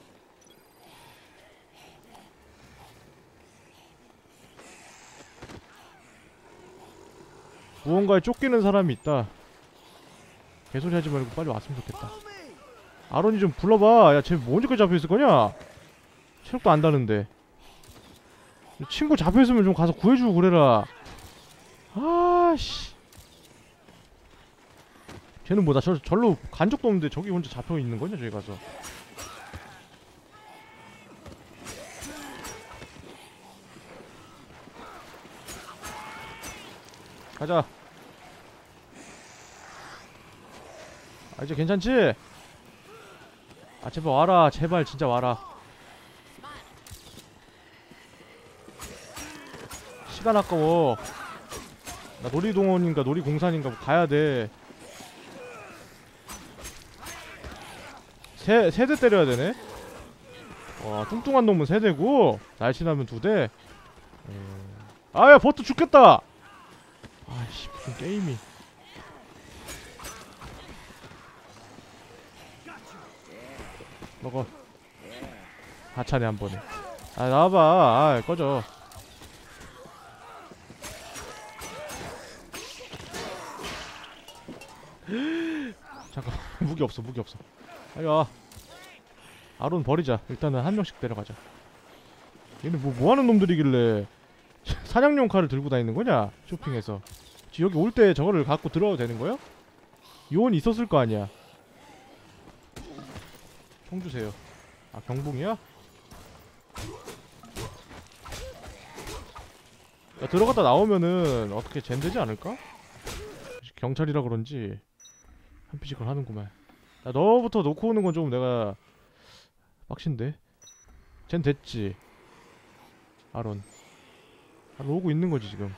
무언가에 쫓기는 사람이 있다. 개소리 하지 말고 빨리 왔으면 좋겠다. 아론이 좀 불러봐. 야, 쟤 뭐 언제까지 잡혀있을 거냐? 체력도 안 다는데. 친구 잡혀있으면 좀 가서 구해주고 그래라. 아씨. 쟤는 뭐다 절로 간 적도 없는데 저기 혼자 잡혀있는 거냐, 저기 가서. 가자. 아, 이제 괜찮지? 아, 제발 와라. 제발 진짜 와라. 시간 아까워. 나 놀이동원인가 놀이공산인가 뭐 가야돼. 세 대 때려야 되네? 와, 뚱뚱한 놈은 세 대고 날씬하면 두 대. 아야, 버트 죽겠다. 아이씨, 무슨 게임이. 먹어. 하차네 한 번에. 아, 나와봐. 아, 꺼져. 잠깐. 무기 없어, 무기 없어. 빨리 와. 아론 버리자. 일단은 한 명씩 데려가자. 얘는 뭐 하는 놈들이길래 사냥용 칼을 들고 다니는 거냐? 쇼핑에서. 여기 올 때 저거를 갖고 들어와도 되는 거야? 요원이 있었을 거 아니야. 총 주세요. 아, 경봉이야? 야, 들어갔다 나오면은 어떻게 젠되지 않을까? 경찰이라 그런지 한 피직을 하는구만. 야, 너부터 놓고 오는 건 좀 내가 빡신데. 젠 됐지. 아론 오고 있는 거지 지금.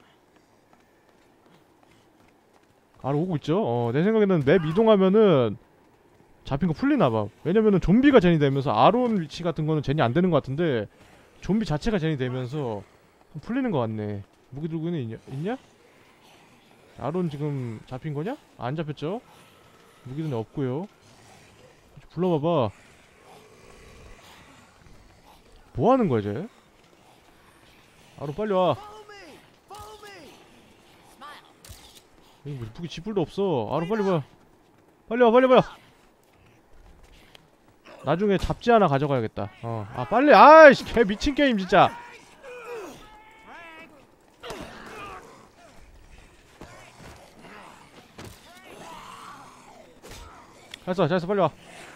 아론 오고 있죠? 내 생각에는 맵 이동하면은 잡힌 거 풀리나봐. 왜냐면은 좀비가 젠이 되면서 아론 위치 같은 거는 젠이 안 되는 것 같은데 좀비 자체가 젠이 되면서 풀리는 것 같네. 무기 들고는 있냐? 아론 지금 잡힌 거냐? 안 잡혔죠? 무기는 없고요. 불러봐봐. 뭐 하는 거야, 쟤? 아론 빨리 와. 여기 뭐 무기 지불도 없어. 아론 빨리 와. 빨리 와, 빨리 와. 나중에 잡지 하나 가져가야겠다. 아, 빨리. 아이씨, 개 미친 게임 진짜. 잘했어, 빨리 와.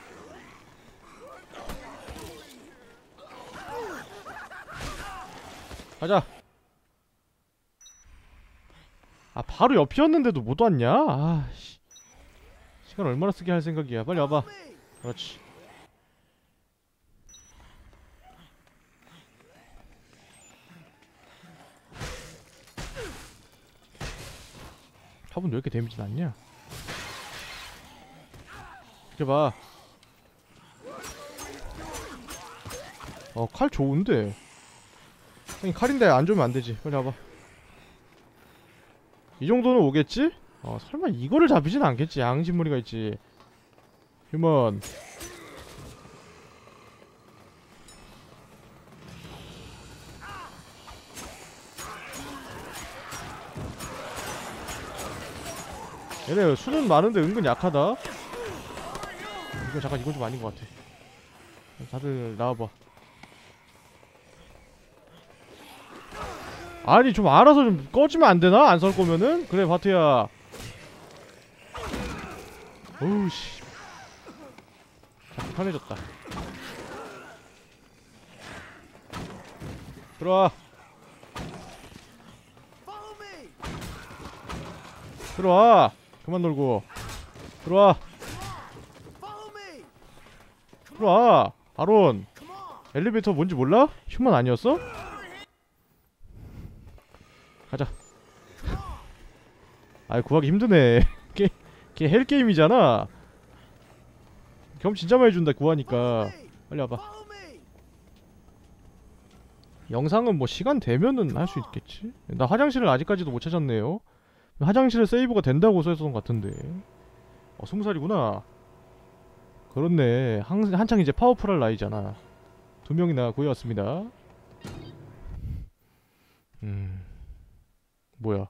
가자. 아, 바로 옆이었는데도 못 왔냐? 아씨. 시간 얼마나 쓰게 할 생각이야. 빨리 와봐. 그렇지. 화분 왜 이렇게 데미지 낮냐? 이렇게 봐. 칼 좋은데. 형이 칼인데 안 좋으면 안 되지. 빨리 와봐. 이 정도는 오겠지? 설마 이거를 잡히진 않겠지. 양심무리가 있지. 휴먼. 얘네 수는 많은데 은근 약하다. 이건 좀 아닌 것 같아. 다들 나와봐. 아니, 좀 알아서 좀 꺼지면 안 되나? 안 설 거면은? 그래, 바트야. 어우, 씨. 잡기 편해졌다. 들어와. 들어와. 그만 놀고. 들어와. 들어와. 아론. 엘리베이터 뭔지 몰라? 휴먼 아니었어? 가자. 아이, 구하기 힘드네. 걔 헬게임이잖아. 경험 진짜 많이 준다, 구하니까. 빨리 와봐. 영상은 뭐 시간 되면은 할 수 있겠지? 나 화장실을 아직까지도 못 찾았네요. 화장실에 세이브가 된다고 써있었던 것 같은데. 20살이구나. 그렇네. 한창 이제 파워풀할 나이잖아. 2명이나 구해왔습니다. 뭐야.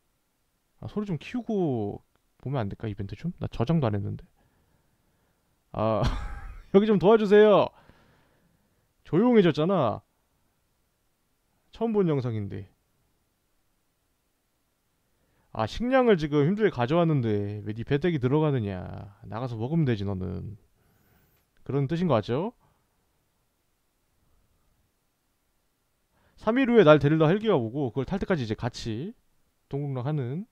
소리 좀 키우고 보면 안 될까, 이벤트 좀? 나 저장도 안 했는데. 아 여기 좀 도와주세요. 조용해졌잖아. 처음 본 영상인데. 아 식량을 지금 힘들게 가져왔는데 왜 네 배때기 들어가느냐. 나가서 먹으면 되지 너는. 그런 뜻인 거 같죠? 3일 후에 날 데리러 헬기가 오고 그걸 탈 때까지 이제 같이 동공락하는.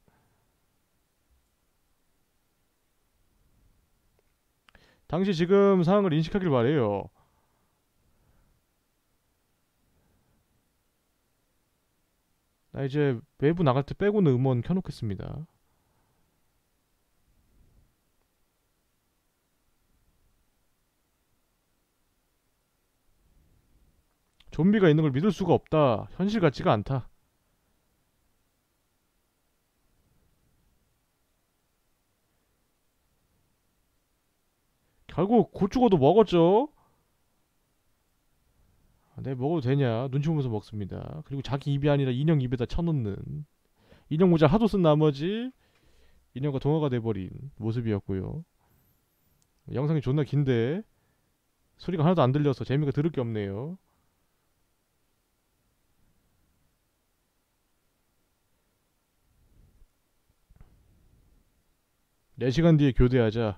당시 지금 상황을 인식하길 바래요. 나 이제 외부 나갈 때 빼고는 음원 켜놓겠습니다. 좀비가 있는 걸 믿을 수가 없다. 현실 같지가 않다. 결국 곧 죽어도 먹었죠. 내 먹어도 되냐? 눈치 보면서 먹습니다. 그리고 자기 입이 아니라 인형 입에다 쳐넣는 인형 모자 하도 쓴 나머지 인형과 동화가 돼버린 모습이었고요. 영상이 존나 긴데 소리가 하나도 안 들려서 재미가 들을 게 없네요. 4시간 뒤에 교대하자.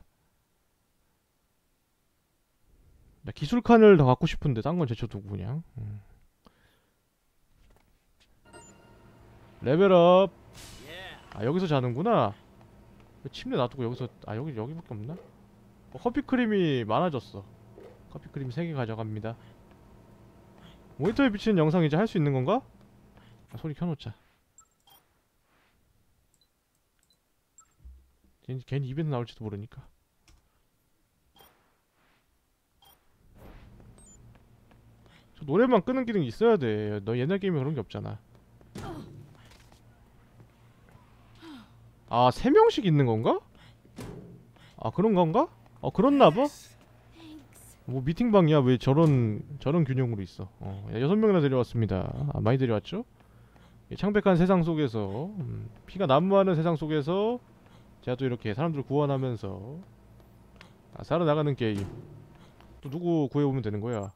나 기술칸을 더 갖고 싶은데 딴 건 제쳐두고 그냥. 레벨업. 아 여기서 자는구나. 침대 놔두고 여기서. 아 여기밖에 없나? 커피 크림이 많아졌어. 커피 크림 3개 가져갑니다. 모니터에 비치는 영상 이제 할 수 있는 건가? 아, 소리 켜놓자. 괜히 이벤트 나올지도 모르니까. 저 노래만 끄는 기능이 있어야 돼. 너 옛날 게임에 그런 게 없잖아. 아 3명씩 있는 건가? 아 그런 건가? 그렇나 봐. 뭐 미팅방이야. 왜 저런 균형으로 있어. 6명이나 데려왔습니다. 아 많이 데려왔죠? 창백한 세상 속에서 피가 난무하는 세상 속에서 제가 또 이렇게 사람들을 구원하면서 살아나가는 게임. 또 누구 구해오면 되는 거야.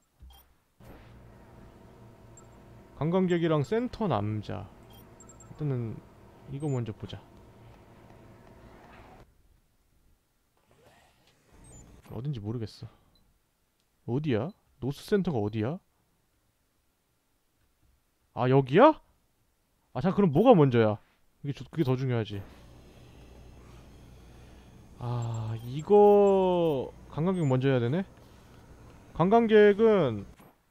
관광객이랑 센터 남자. 일단은 이거 먼저 보자. 어딘지 모르겠어. 어디야? 노스 센터가 어디야? 아 여기야? 아 잠깐 그럼 뭐가 먼저야? 그게 더 중요하지. 아 이거 관광객 먼저 해야 되네? 관광객은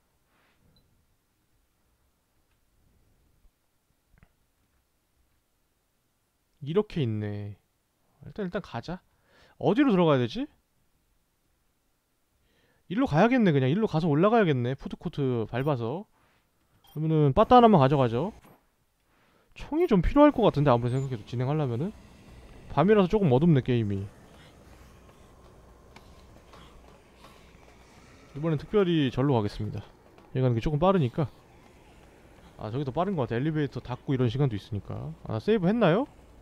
이렇게 있네. 일단 가자. 어디로 들어가야 되지? 일로 가야겠네. 그냥 일로 가서 올라가야겠네. 푸드코트 밟아서. 그러면은 빠따 하나만 가져가죠. 총이 좀 필요할 것 같은데 아무리 생각해도 진행하려면은 밤이라서 조금 어둡네 게임이. 이번엔 특별히 절로 가겠습니다. 여기 가는 게 조금 빠르니까. 아 저기 더 빠른 것 같아. 엘리베이터 닫고 이런 시간도 있으니까. 아 세이브 했나요?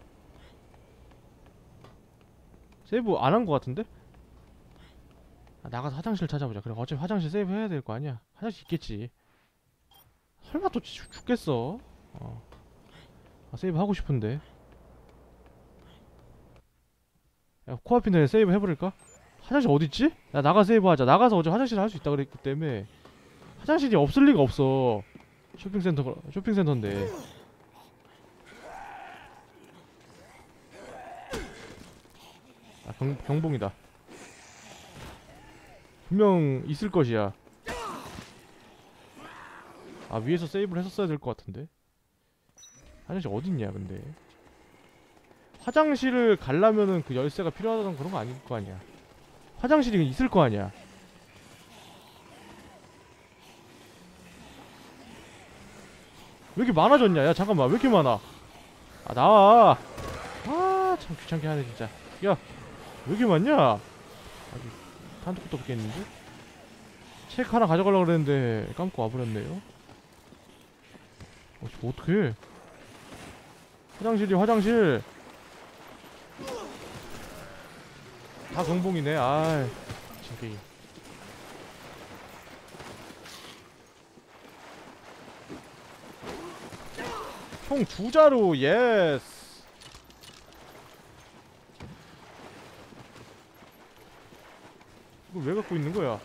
세이브 안 한 것 같은데? 아, 나가서 화장실 찾아보자. 그래 어차피 화장실 세이브 해야 될 거 아니야. 화장실 있겠지. 설마 또 죽겠어. 세이브 하고 싶은데. 야 코앞인 데 세이브 해버릴까? 화장실 어딨지? 야 나가 세이브 하자. 나가서 어제 화장실 할 수 있다 그랬기 때문에. 화장실이 없을 리가 없어. 쇼핑센터인데. 아 경봉이다. 분명 있을 것이야. 아 위에서 세이브를 했었어야 될 것 같은데. 화장실 어딨냐 근데. 화장실을 가려면은 그 열쇠가 필요하다는 그런 거 아닐 거 아니야. 화장실이 있을 거 아니야. 왜 이렇게 많아졌냐? 야 잠깐만 왜 이렇게 많아? 아 나와. 아 참 귀찮게 하네 진짜. 야 왜 이렇게 많냐? 아주 한도 끝도 없겠는데? 책 하나 가져가려고 그랬는데 까먹고 와버렸네요. 지금 어떡해. 화장실 다 경봉이네. 아이 게임. 총 2자루. 예스. 이걸 왜 갖고 있는 거야?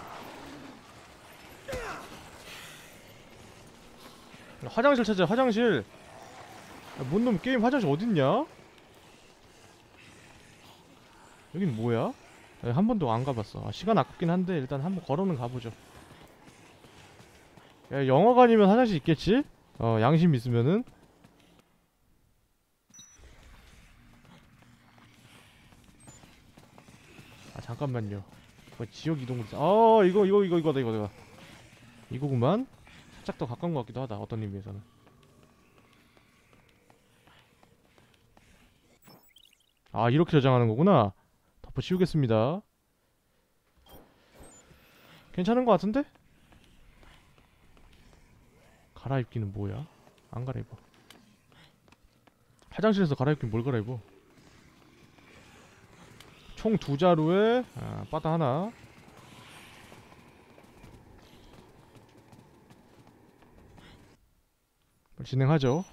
화장실 찾아. 화장실. 뭔 놈 게임 화장실 어딨냐? 여긴 뭐야? 한 번도 안 가봤어. 아, 시간 아깝긴 한데 일단 한번 걸어는 가보죠. 야, 영화관이면 화장실 있겠지? 양심 있으면은. 아, 잠깐만요. 지역 이동을. 이거다. 이거구만. 살짝 더 가까운 것 같기도 하다. 어떤 의미에서는. 아, 이렇게 저장하는 거구나. 덮어 씌우겠습니다. 괜찮은 것 같은데? 갈아입기는 뭐야? 안 갈아입어. 화장실에서 갈아입긴 뭘 갈아입어? 총 2자루에 바다 하나. 진행하죠.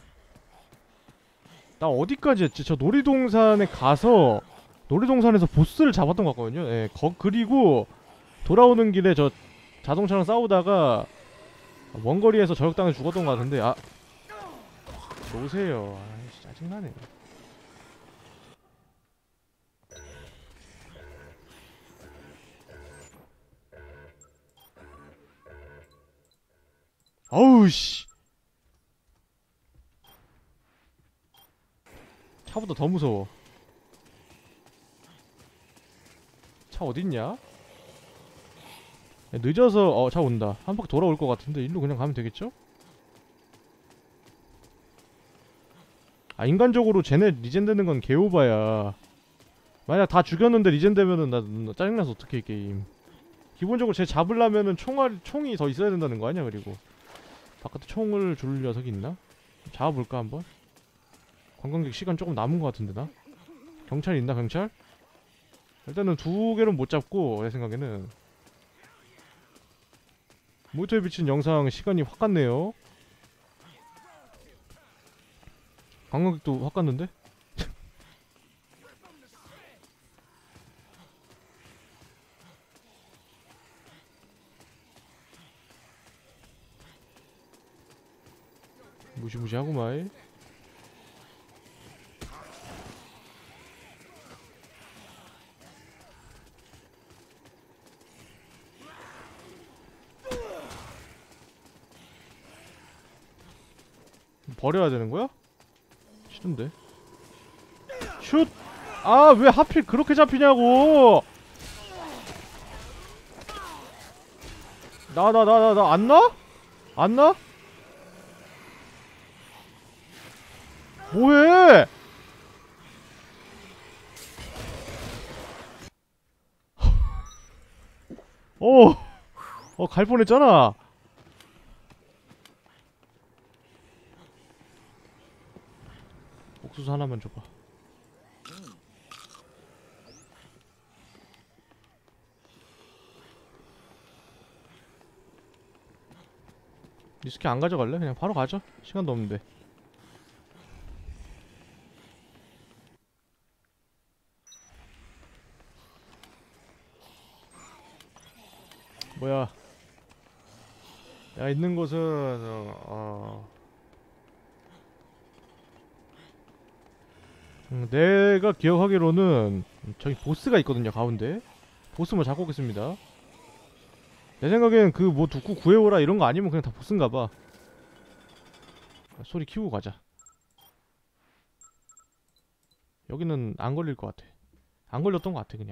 나 어디까지 했지? 저 놀이동산에 가서 놀이동산에서 보스를 잡았던 것 같거든요. 예, 그리고 돌아오는 길에 저 자동차랑 싸우다가 원거리에서 저격당해 죽었던 것 같은데. 아, 놓으세요. 아이씨, 짜증나네. 어우씨. 차보다 더 무서워. 차 어딨냐? 늦어서 차 온다. 한 바퀴 돌아올 것 같은데 일로 그냥 가면 되겠죠? 아, 인간적으로 쟤네 리젠 되는 건 개오바야. 만약 다 죽였는데 리젠 되면은 나 짜증나서 어떡해. 게임 기본적으로 쟤 잡으려면은 총이 더 있어야 된다는 거 아니야. 그리고 바깥에 총을 줄 녀석이 있나? 잡아볼까 한번? 관광객 시간 조금 남은 것 같은데. 나? 경찰 있나? 경찰? 일단은 2개는 못 잡고 내 생각에는 모니터에 비친 영상 시간이 확 갔네요. 관광객도 확 갔는데? 무시무시하구마이. 버려야 되는 거야? 싫은데. 슛! 아, 왜 하필 그렇게 잡히냐고! 안 나? 안 나? 뭐해! 갈 뻔했잖아. 옥수수 하나만 줘봐. 리스키 안 가져갈래? 그냥 바로 가죠. 시간도 없는데. 뭐야? 내가 있는 곳은 내가 기억하기로는 저기 보스가 있거든요. 가운데 보스 뭐 잡고 오겠습니다. 내 생각엔 그 뭐 두쿠 구해오라 이런 거 아니면 그냥 다 보스인가봐. 소리 키우고 가자. 여기는 안 걸릴 것 같아. 안 걸렸던 것 같아. 그냥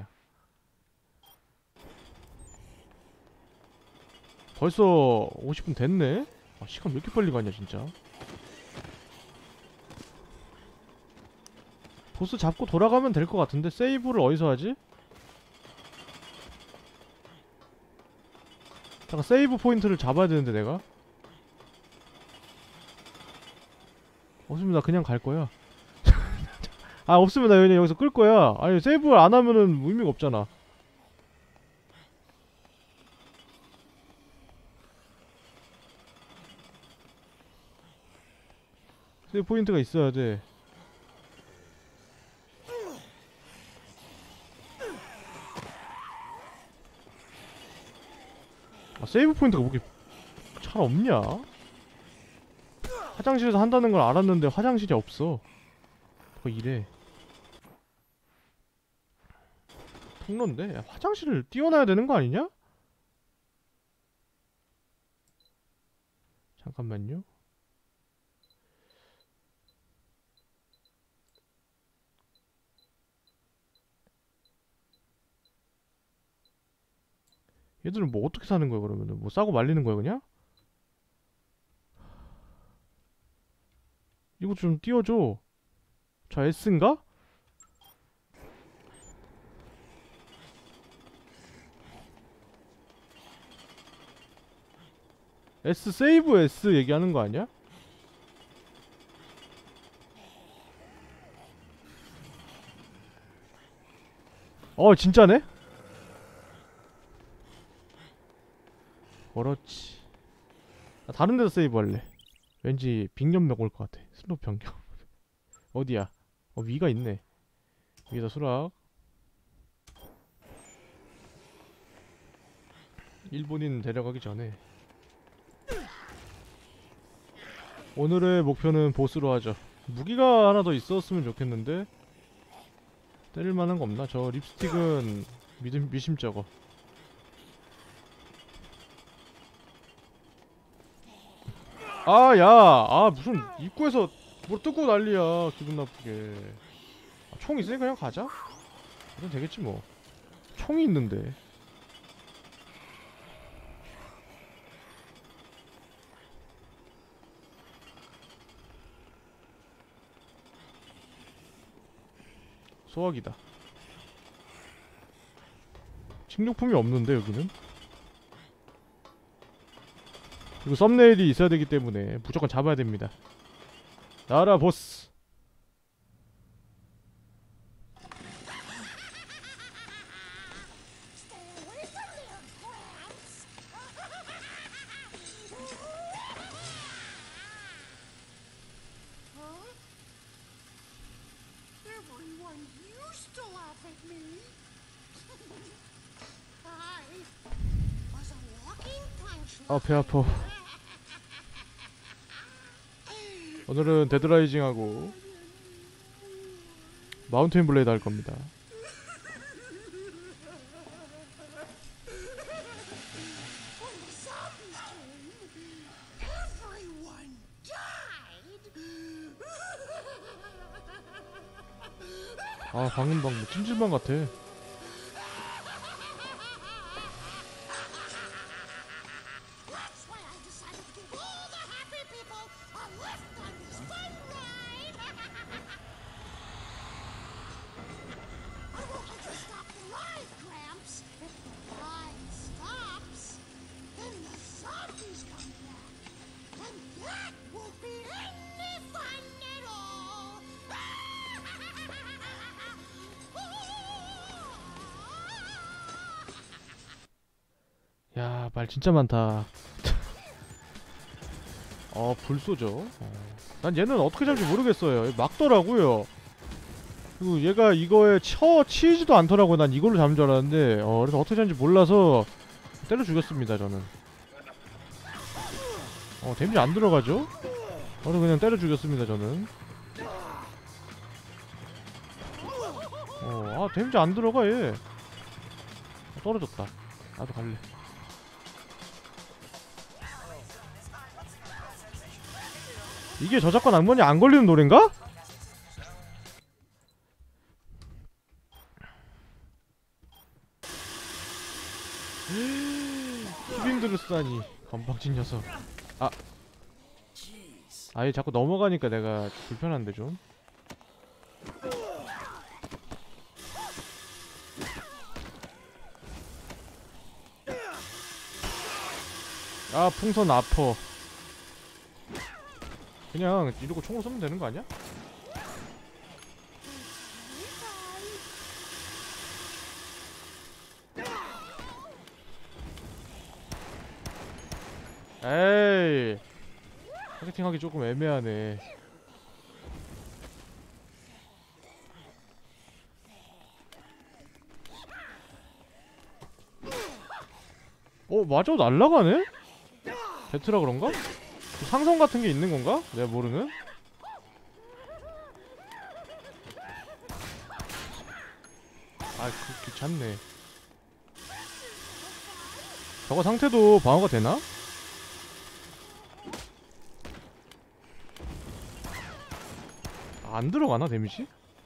벌써 50분 됐네? 아, 시간 왜 이렇게 빨리 가냐 진짜. 보스 잡고 돌아가면 될 것 같은데. 세이브를 어디서 하지? 잠깐 세이브 포인트를 잡아야 되는데 내가. 없으면 나 그냥 갈 거야. 아, 없으면 나 그냥 여기서 끌 거야. 아니 세이브를 안 하면은 의미가 없잖아. 세이브 포인트가 있어야 돼. 아, 세이브 포인트가 뭐 이렇게 잘 없냐? 화장실에서 한다는 걸 알았는데 화장실이 없어. 그거 이래. 통로인데? 야, 화장실을 띄워놔야 되는 거 아니냐? 잠깐만요. 얘들은 뭐 어떻게 사는 거야 그러면은? 뭐 싸고 말리는 거야 그냥? 이거 좀 띄워줘. 저 S인가? S 세이브 S 얘기하는 거 아니야? 진짜네? 그렇지. 나 다른 데서 세이브 할래. 왠지 빅연맥 올 것 같아. 슬롯 변경. 어디야? 위가 있네. 위에다 수락. 일본인 데려가기 전에 오늘의 목표는 보스로 하죠. 무기가 하나 더 있었으면 좋겠는데. 때릴 만한 거 없나? 저 립스틱은 미심쩍어. 무슨 입구에서 뭐 뜯고 난리야. 기분 나쁘게. 총 있으니까 그냥 가자. 그럼 되겠지 뭐. 총이 있는데. 소화기다. 식료품이 없는데 여기는? 그리고 썸네일이 있어야 되기 때문에 무조건 잡아야 됩니다. 나와라 보스. 배 아파. 오늘은 데드라이징하고 마운테인 블레이드 할 겁니다. 방금 뭐 찜질방 같아. 야, 말 진짜 많다. 불쏘죠. 난 얘는 어떻게 잡지 모르겠어요. 막더라고요. 그리고 얘가 이거에 치지도 않더라고요. 난 이걸로 잡는 줄 알았는데 그래서 어떻게 잡는지 몰라서 때려 죽였습니다 저는. 데미지 안 들어가죠? 그래서 그냥 때려 죽였습니다 저는. 데미지 안 들어가 얘. 떨어졌다. 나도 갈래. 이게 저작권 악문이 안 걸리는 노래인가? 히빙드를 쓰다니 건방진 녀석. 얘 자꾸 넘어가니까 내가 불편한데 좀. 풍선 아퍼. 그냥 이러고 총으로 쏘면 되는 거 아니야? 에이, 타겟팅하기 조금 애매하네. 맞아, 날라가네? 배트라 그런가? 상성 같은 게 있는 건가? 내가 모르는? 귀찮네. 저거 상태도 방어가 되나? 안 들어가나, 데미지?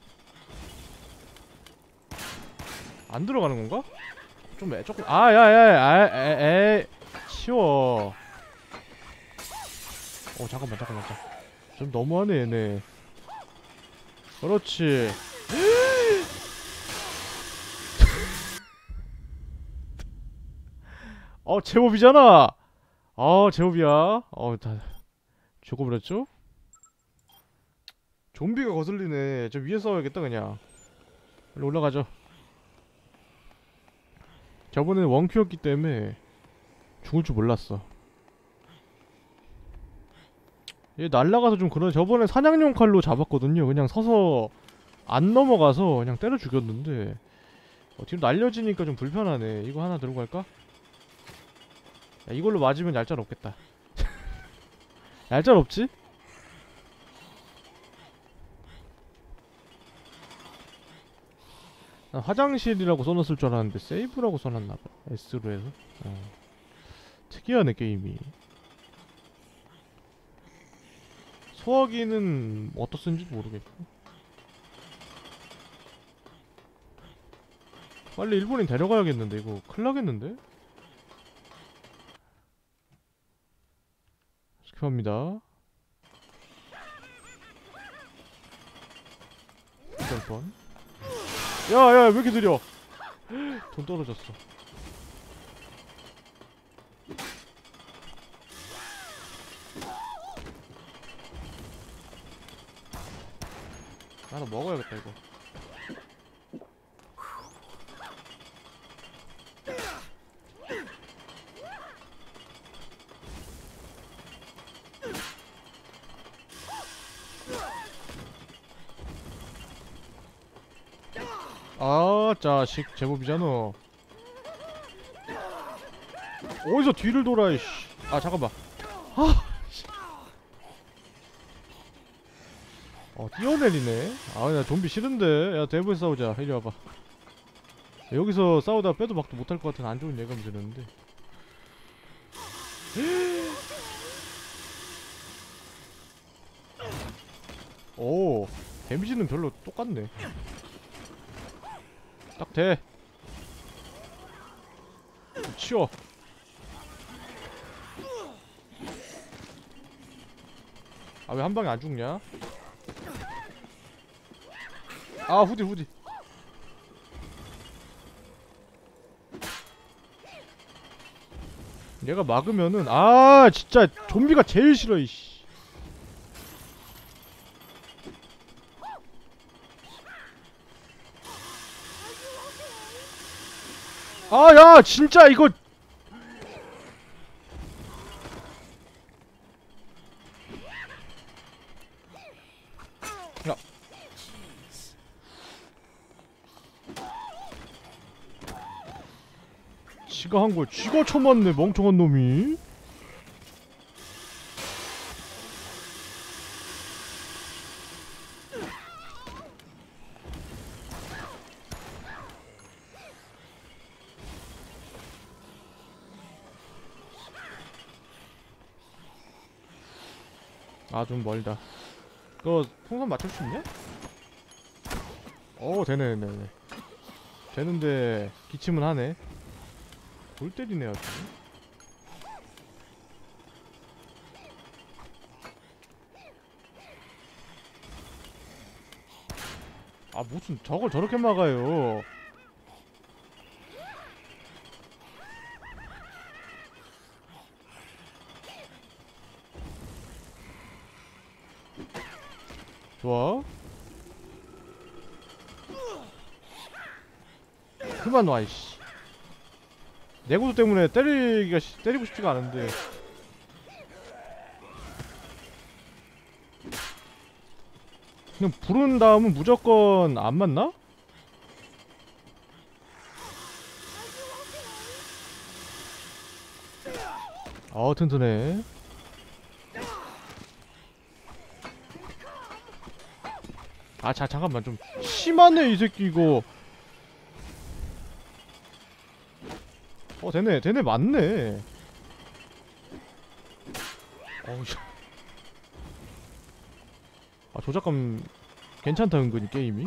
안 들어가는 건가? 조금, 에이, 치워. 잠깐만. 좀 너무하네, 얘네. 그렇지. 제법이잖아! 제법이야. 다 죽어버렸죠? 좀비가 거슬리네. 저 위에 싸워야겠다, 그냥. 빨리 올라가죠. 저번에는 원큐였기 때문에 죽을 줄 몰랐어. 얘 날라가서 좀 그러네. 저번에 사냥용 칼로 잡았거든요. 그냥 서서 안 넘어가서 그냥 때려 죽였는데 뒤로 날려지니까 좀 불편하네. 이거 하나 들고 갈까? 야, 이걸로 맞으면 얄짤 없겠다. 얄짤 없지? 난 화장실이라고 써놨을 줄 알았는데 세이브라고 써놨나봐. S로 해서. 특이하네, 게임이. 소화기는 어디다 쓰는지도 모르겠고. 빨리 일본인 데려가야겠는데. 이거 큰일 나겠는데? 스킵합니다. 번. 야야, 왜 이렇게 느려? 돈 떨어졌어. 하나 먹어야겠다, 이거. 자식, 제법이잖아. 어디서 뒤를 돌아, 이씨. 잠깐만. 뛰어내리네. 나 좀비 싫은데. 야, 대부에 싸우자. 이리 와봐. 여기서 싸우다 빼도 박도 못할 것 같은 안 좋은 예감이 드는데. 오, 데미지는 별로 똑같네. 딱 돼. 치워. 왜 한 방에 안 죽냐? 후디. 얘가 막으면은 진짜 좀비가 제일 싫어, 이씨. 야, 진짜 이거. 야. 지가 한 걸 지가 쳐맞네, 멍청한 놈이. 좀 멀다. 그거 풍선 맞출 수 있냐? 되네. 되는데 기침은 하네. 골 때리네, 아주. 무슨 저걸 저렇게 막아요. 좋아. 그만 와, 이씨. 내구도 때문에 때리고 싶지가 않은데. 그냥 부른 다음은 무조건 안 맞나? 튼튼해. 잠깐만, 좀 심하네 이 새끼 이거. 되네 맞네. 씨. 조작감 괜찮다 은근히 게임이.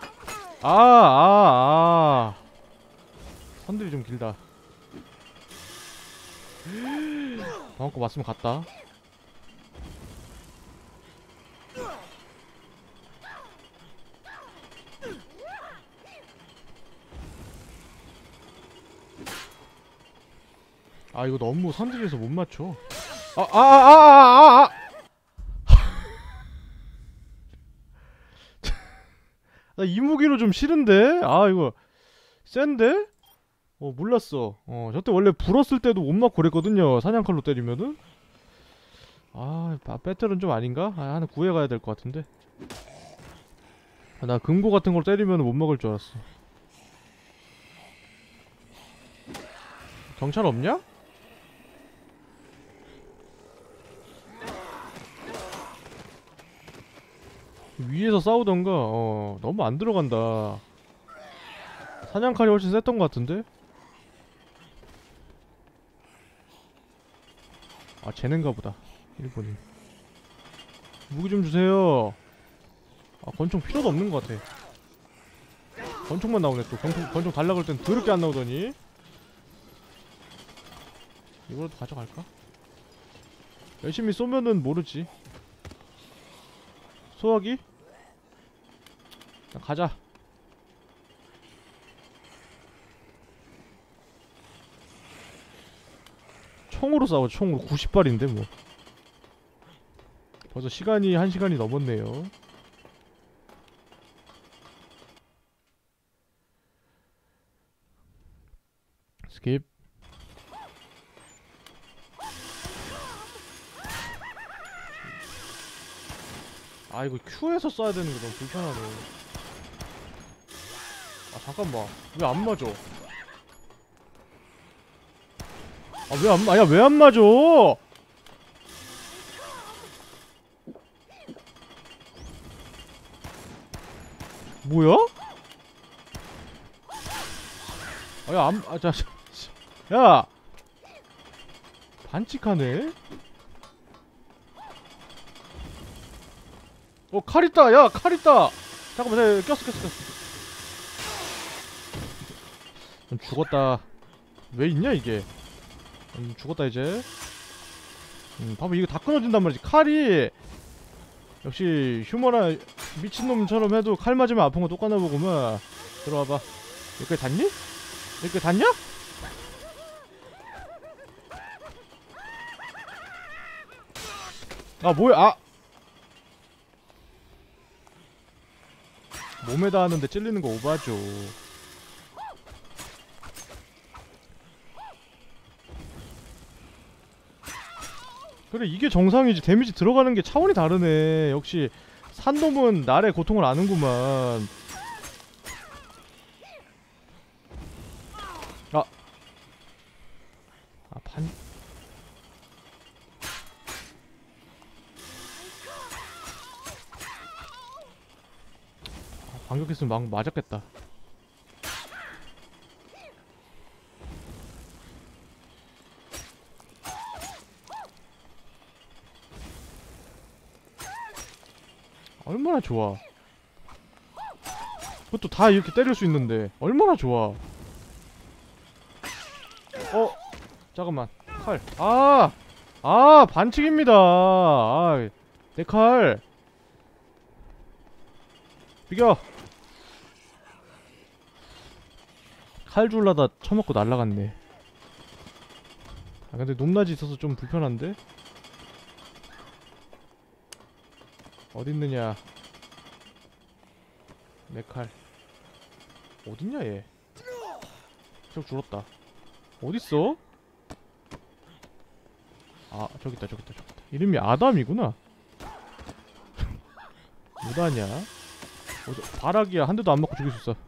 선들이 좀 길다. 방금 거 맞으면 갔다. 이거 너무 선질해서 못 맞춰. 나 이 무기로 좀 싫은데? 이거 센데? 몰랐어. 저때 원래 불었을 때도 못 맞고 그랬거든요. 사냥칼로 때리면은. 배틀은 좀 아닌가? 하나 구해가야 될 것 같은데. 나 금고 같은 걸 때리면 못 먹을 줄 알았어. 경찰 없냐? 위에서 싸우던가. 너무 안 들어간다. 사냥칼이 훨씬 셌던 것 같은데? 쟤넨가 보다. 일본인. 무기 좀 주세요. 권총 필요도 없는 것 같아. 권총만 나오네 또. 권총 달라 그럴 땐 더럽게 안 나오더니. 이거라도 가져갈까? 열심히 쏘면은 모르지. 소화기? 가자. 총으로 싸워. 총으로 90발인데 뭐. 벌써 시간이 1시간이 넘었네요. 스킵. 이거 Q에서 쏴야 되는 게 너무 불편하네. 잠깐만. 왜 안 맞아? 왜 안 맞아? 뭐야? 야! 반칙하네? 칼 있다! 야! 칼 있다! 잠깐만, 꼈어. 죽었다. 왜 있냐, 이게? 죽었다, 이제. 봐봐, 이거 다 끊어진단 말이지. 칼이! 역시, 휴머나 미친놈처럼 해도 칼 맞으면 아픈 거 똑같나 보구만. 들어와봐. 여기까지 닿니? 여기까지 닿냐? 뭐야, 몸에다 하는데 찔리는 거 오바죠. 그래, 이게 정상이지. 데미지 들어가는 게 차원이 다르네. 역시 산놈은 날의 고통을 아는구만. 반격했으면 막 맞았겠다. 얼마나 좋아. 그것도 다 이렇게 때릴 수 있는데 얼마나 좋아. 잠깐만. 칼. 반칙입니다. 내 칼. 비겨. 칼 줄라다 처먹고 날라갔네. 근데 높낮이 있어서 좀 불편한데? 어딨느냐. 내 칼. 어딨냐 얘. 쭉 줄었다. 어딨어? 저기있다. 이름이 아담이구나. 뭐다냐? 바락이야. 한 대도 안 맞고 죽일 수 있어.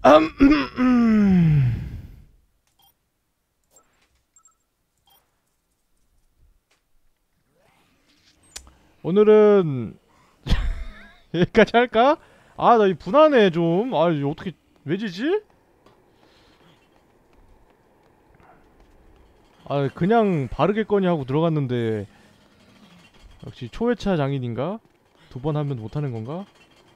오늘은 여기까지 할까? 아, 나 이 분하네 좀. 아, 이거 어떻게 왜 지지? 아, 그냥 바르겠거니 하고 들어갔는데 역시 초회차 장인인가? 두 번 하면 못하는 건가?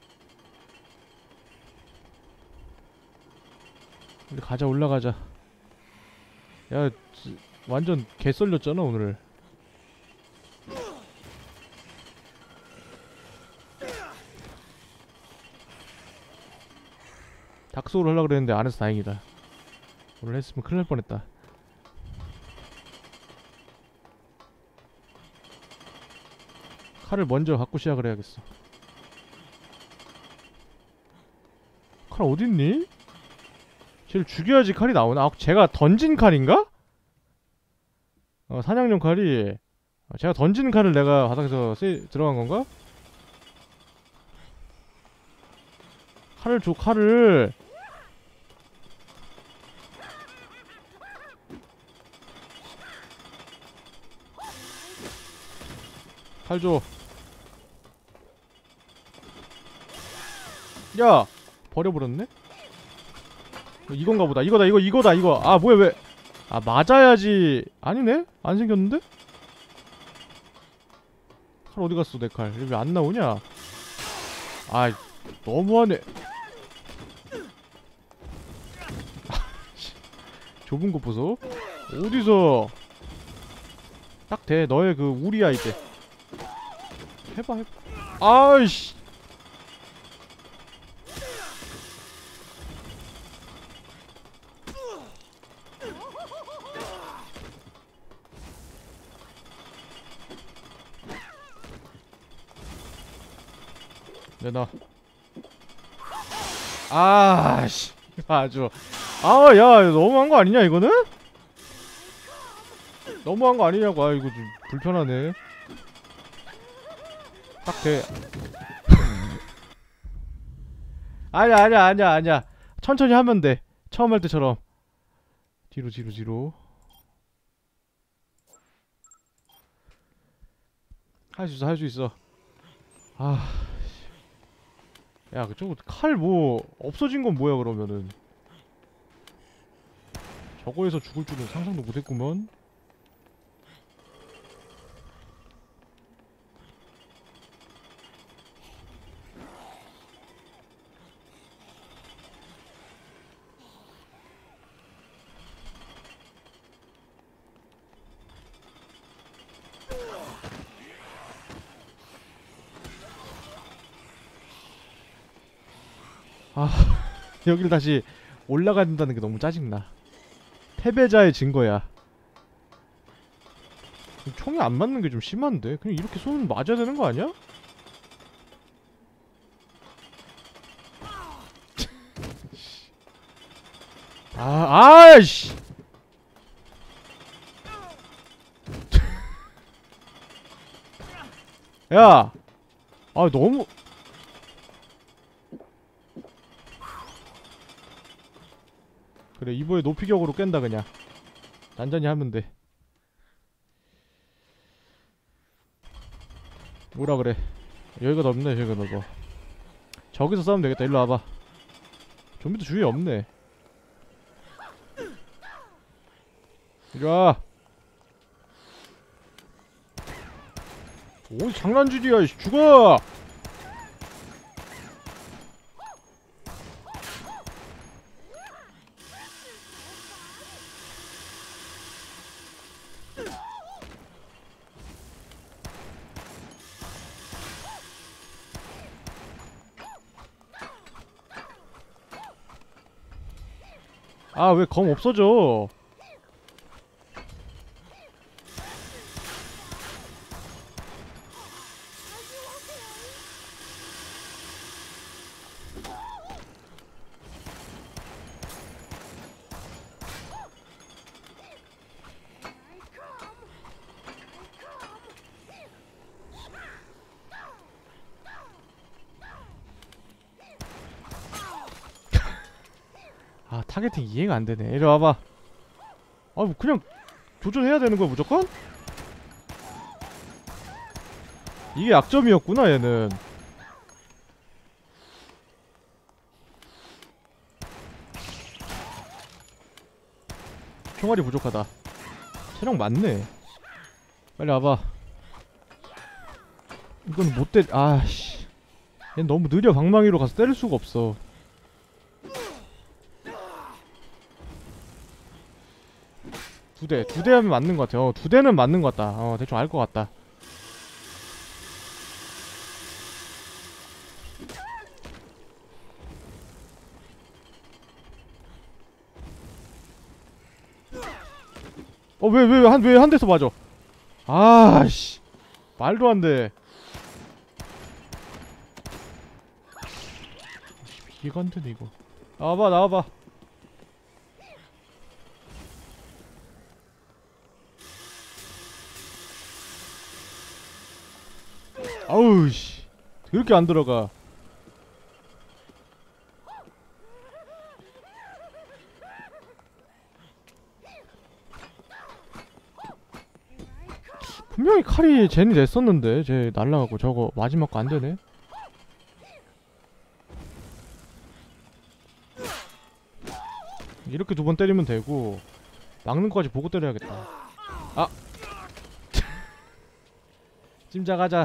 우리 가자, 올라가자. 야, 완전 개썰렸잖아 오늘. 닥소울 하려고 그랬는데 안 해서 다행이다. 오늘 했으면 큰일 날 뻔했다. 칼을 먼저 갖고 시작을 해야겠어. 칼 어딨니? 쟤를 죽여야지 칼이 나오나? 아, 제가 던진 칼인가? 사냥용 칼이 제가 던진 칼을 내가 바닥에서 들어간 건가? 칼을 줘, 칼을. 칼 줘. 야! 버려버렸네? 이건가 보다. 이거다, 이거다, 이거. 아, 뭐야, 왜. 아, 맞아야지. 아니네? 안 생겼는데? 칼 어디 갔어, 내 칼. 왜 안 나오냐? 아, 너무하네. 좁은 거 보소. 어디서. 딱 돼. 너의 그 우리야, 이제. 해봐, 해봐. 아이씨. 내놔. 아씨. 아주. 아, 야, 너무한 거 아니냐, 이거는? 너무한 거 아니냐고. 아, 이거 좀 불편하네. 딱 돼. 아니야. 천천히 하면 돼. 처음 할 때처럼. 뒤로. 할 수 있어. 아. 야, 저거 칼 뭐 없어진 건 뭐야 그러면은. 저거에서 죽을 줄은 상상도 못했구먼. 아, 여길 다시 올라가야 된다는 게 너무 짜증나. 패배자의 증거야. 총이 안 맞는 게 좀 심한데? 그냥 이렇게 쏘면 맞아야 되는 거 아니야? 아이씨! 야! 아, 너무. 그래, 이번에 높이격으로 깬다, 그냥. 단단히 하면 돼. 뭐라 그래. 여기가 넓네, 여기가 넓어. 저기서 싸우면 되겠다. 일로 와봐. 좀비도 주위에 없네. 이리 와. 오, 장난질이야. 죽어. 아, 왜 검 없어져? 아, 타겟팅 이해가 안 되네. 이리 와봐. 아, 뭐 그냥 조준해야 되는 거야 무조건? 이게 약점이었구나 얘는. 총알이 부족하다. 체력 많네. 빨리 와봐. 이건 못 때. 아씨. 얘 너무 느려. 방망이로 가서 때릴 수가 없어. 두 대 하면 맞는 것 같아. 두 대는 맞는 것 같다. 대충 알 것 같다. 왜 한 대서 맞아? 아씨. 말도 안 돼. 이해가 안 되네, 이거. 나와봐, 나와봐. 아우, 씨. 그렇게 안 들어가. 분명히 칼이 젠이 됐었는데 쟤 날라가고 저거 마지막 거 안 되네. 이렇게 두 번 때리면 되고 막는 거까지 보고 때려야겠다. 아! 찜작하자.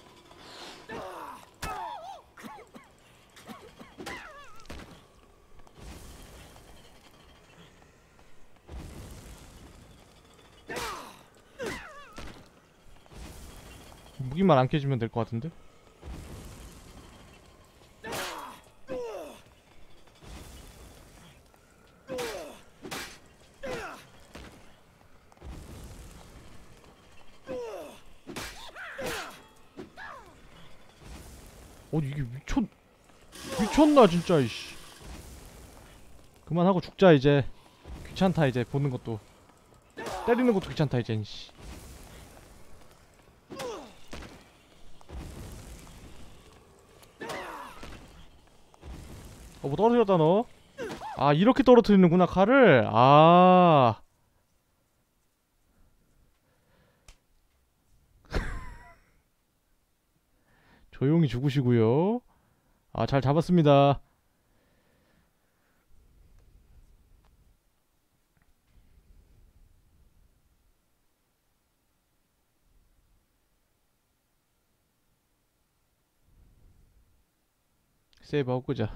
무기만 안 깨지면 될 것 같은데? 이게 미쳤나 진짜. 이씨. 그만하고 죽자 이제. 귀찮다 이제 보는 것도. 때리는 것도 귀찮다 이제. 씨. 뭐 떨어뜨렸다 너. 아, 이렇게 떨어뜨리는구나 칼을. 아. 조용히 죽으시고요. 아, 잘 잡았습니다. 세이브하고 끄자.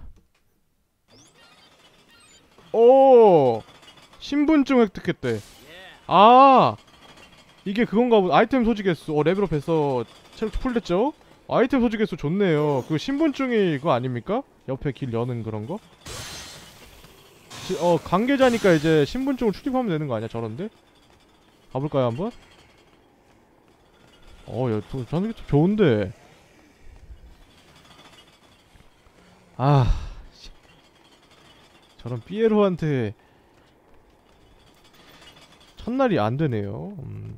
오! 신분증 획득했대. 아! 이게 그건가 보다. 아이템 소지 개수. 레벨업 해서 체력 풀됐죠? 아이템 소지 개수 좋네요. 그 신분증이 그거 아닙니까? 옆에 길 여는 그런 거? 관계자니까 이제 신분증을 출입하면 되는 거 아니야, 저런데? 가볼까요, 한번? 야, 저는 좀 좋은데. 아, 저런 삐에로한테 첫날이 안 되네요.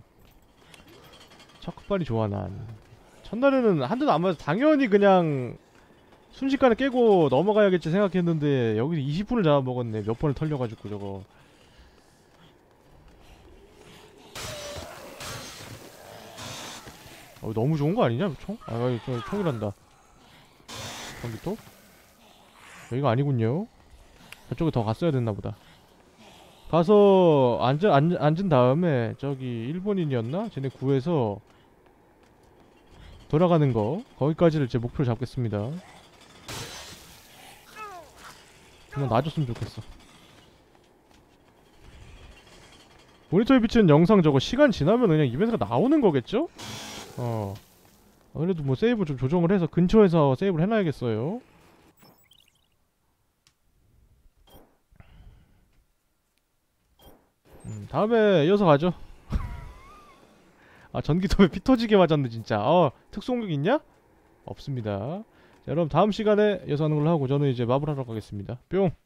착각빨이 좋아, 난. 첫날에는 한 대도 안 맞아서 당연히 그냥 순식간에 깨고 넘어가야겠지 생각했는데 여기서 20분을 잡아먹었네. 몇 번을 털려가지고 저거. 너무 좋은 거 아니냐 총? 저 총이란다. 전기톱? 여기가 아니군요. 저쪽에 더 갔어야 됐나보다. 가서 앉은 다음에 저기 일본인이었나? 쟤네 구해서 돌아가는 거, 거기까지를 제 목표로 잡겠습니다. 그냥 놔줬으면 좋겠어. 모니터에 비치는 영상 저거 시간 지나면 그냥 이벤트가 나오는 거겠죠? 그래도 뭐 세이브 좀 조정을 해서 근처에서 세이브를 해놔야겠어요. 다음에 이어서 가죠. 아, 전기톱에 피 터지게 맞았네 진짜. 특수공격 있냐? 없습니다. 자, 여러분 다음 시간에 이어서 하는 걸로 하고 저는 이제 마블 하러 가겠습니다. 뿅!